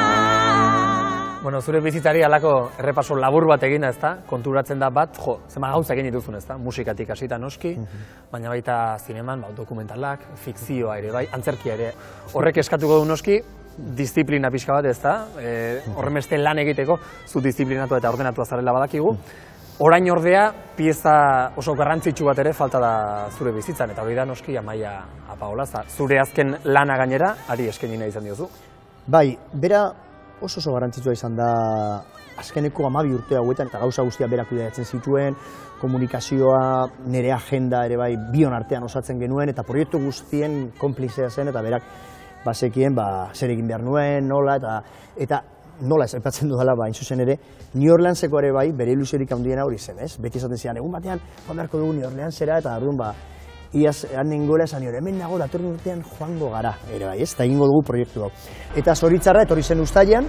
Speaker 4: line.
Speaker 5: Bueno, zure bizitzari halako errepaso labur bat egina, ezta? Konturatzen da bat, jo, zema gauza egin dituzun, ezta? Musikatik hasita noski, baina baita zineman, dokumentalak, fikzioa ere, bai, antzerkia ere. Horrek eskatuko du noski, disiplina pixka bat, ezta? Horrenbeste lan egiteko, zu disiplinatu eta ordenatua zarela badakigu. Orain ordea, pieza oso garrantzitsu bat ere falta da zure bizitzan, eta hori da noski Amaia Apaola, zure azken lana gainera, ari eskaini nahi izan diozu.
Speaker 6: Bai, bera oso garrantzitsua izan da azkeneko 12 urte hauetan, eta gauza guztia berak kudeatzen zituen, komunikazioa, nire agenda ere bai bion artean osatzen genuen, eta proiektu guztien konplizea zen, eta berak bazekien zer egin behar nuen, nola, eta nola ez aipatzen dudala, hain zuzen ere, New Orleanseko ere bai, bere ilusiorik handiena hori zen, ez? Beti esaten zidan, egun batean, joan beharko dugu New Orleansera, eta orduan iaz nengoela esan hori, hemen nago datorren urtean joango gara, ere bai, ez? Eta egingo dugu proiektu hau. Eta zoritzarra, etorri zen uztailean,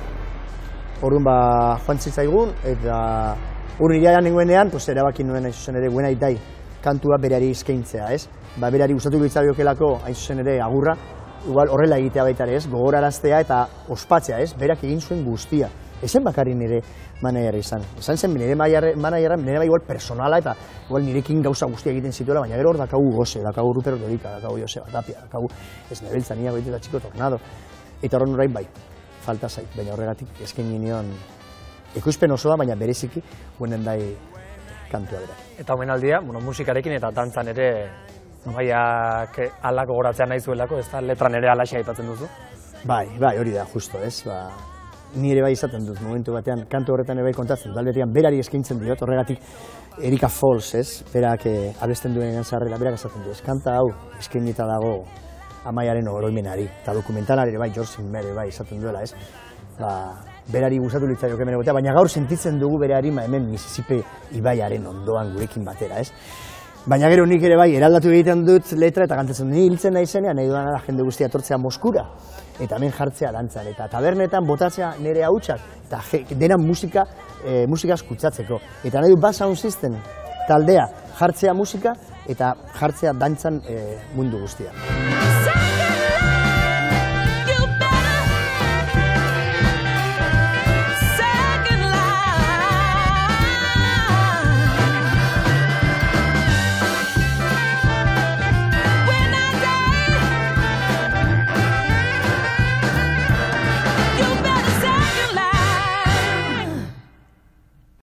Speaker 6: orduan joan zitzaigun, eta urri iraian nengoenean, erabaki nuen hain zuzen ere, When I Die kantua berari eskaintzea, ez? Berari gustatu bitzaiokelako hain zuzen ere agurra, igual horrela egitea baita ere, ez? Gogoraraztea eta ospatzea, ez? Berak egin zuen guztia. Ezen bakarri nire manaiara izan. Esan zen nire manaiara, nire bai igual personala eta igual nirekin gauza guztia egiten zituela, baina gero hor dakagu Gose, dakagu Ruper Dodika, dakagu Joseba Tapia, dakagu ez nebeltza nia goitu eta txiko Tornado. Eta horren orain bai, falta zait, baina horregatik eskaini nion ekoizpen osoa, baina bereziki When I Die kantua bera.
Speaker 5: Eta omenaldia, musikarekin eta dantzan ere Amaiak alako goratzea nahi zuelako, ez da letran ere alaxea aipatzen duzu?
Speaker 6: Bai, hori da, justo, ez? Ni ere bai izaten dut, momentu batean, kantu horretan ere bai kontatzen dut, aldetean berari eskaintzen diot, horregatik Erika Falls, ez? Berak abesten duen zarrela, berak esaten du, ez? Kanta hau eskainita dago Amaiaren oroimenari, eta dokumentalari ere bai, George Zimmer ere bai izaten duela, ez? Berari gustatu litzaioke hemen egotea, baina gaur sentitzen dugu berari hemen Mississippi ibaiaren ondoan gurekin batera, ez? Baina gero nik ere bai, eraldatu egiten dut letra eta kantatzen ni hiltzen naizenean, nahi dudan da jende guztia etortzea Moskura, eta hemen jartzea dantzan, eta tabernetan botatzea nire hautsak, eta dena musikaz kutsatzeko. Eta nahi du Bass Sound System taldea jartzea musika, eta jartzea dantzan mundu guztia.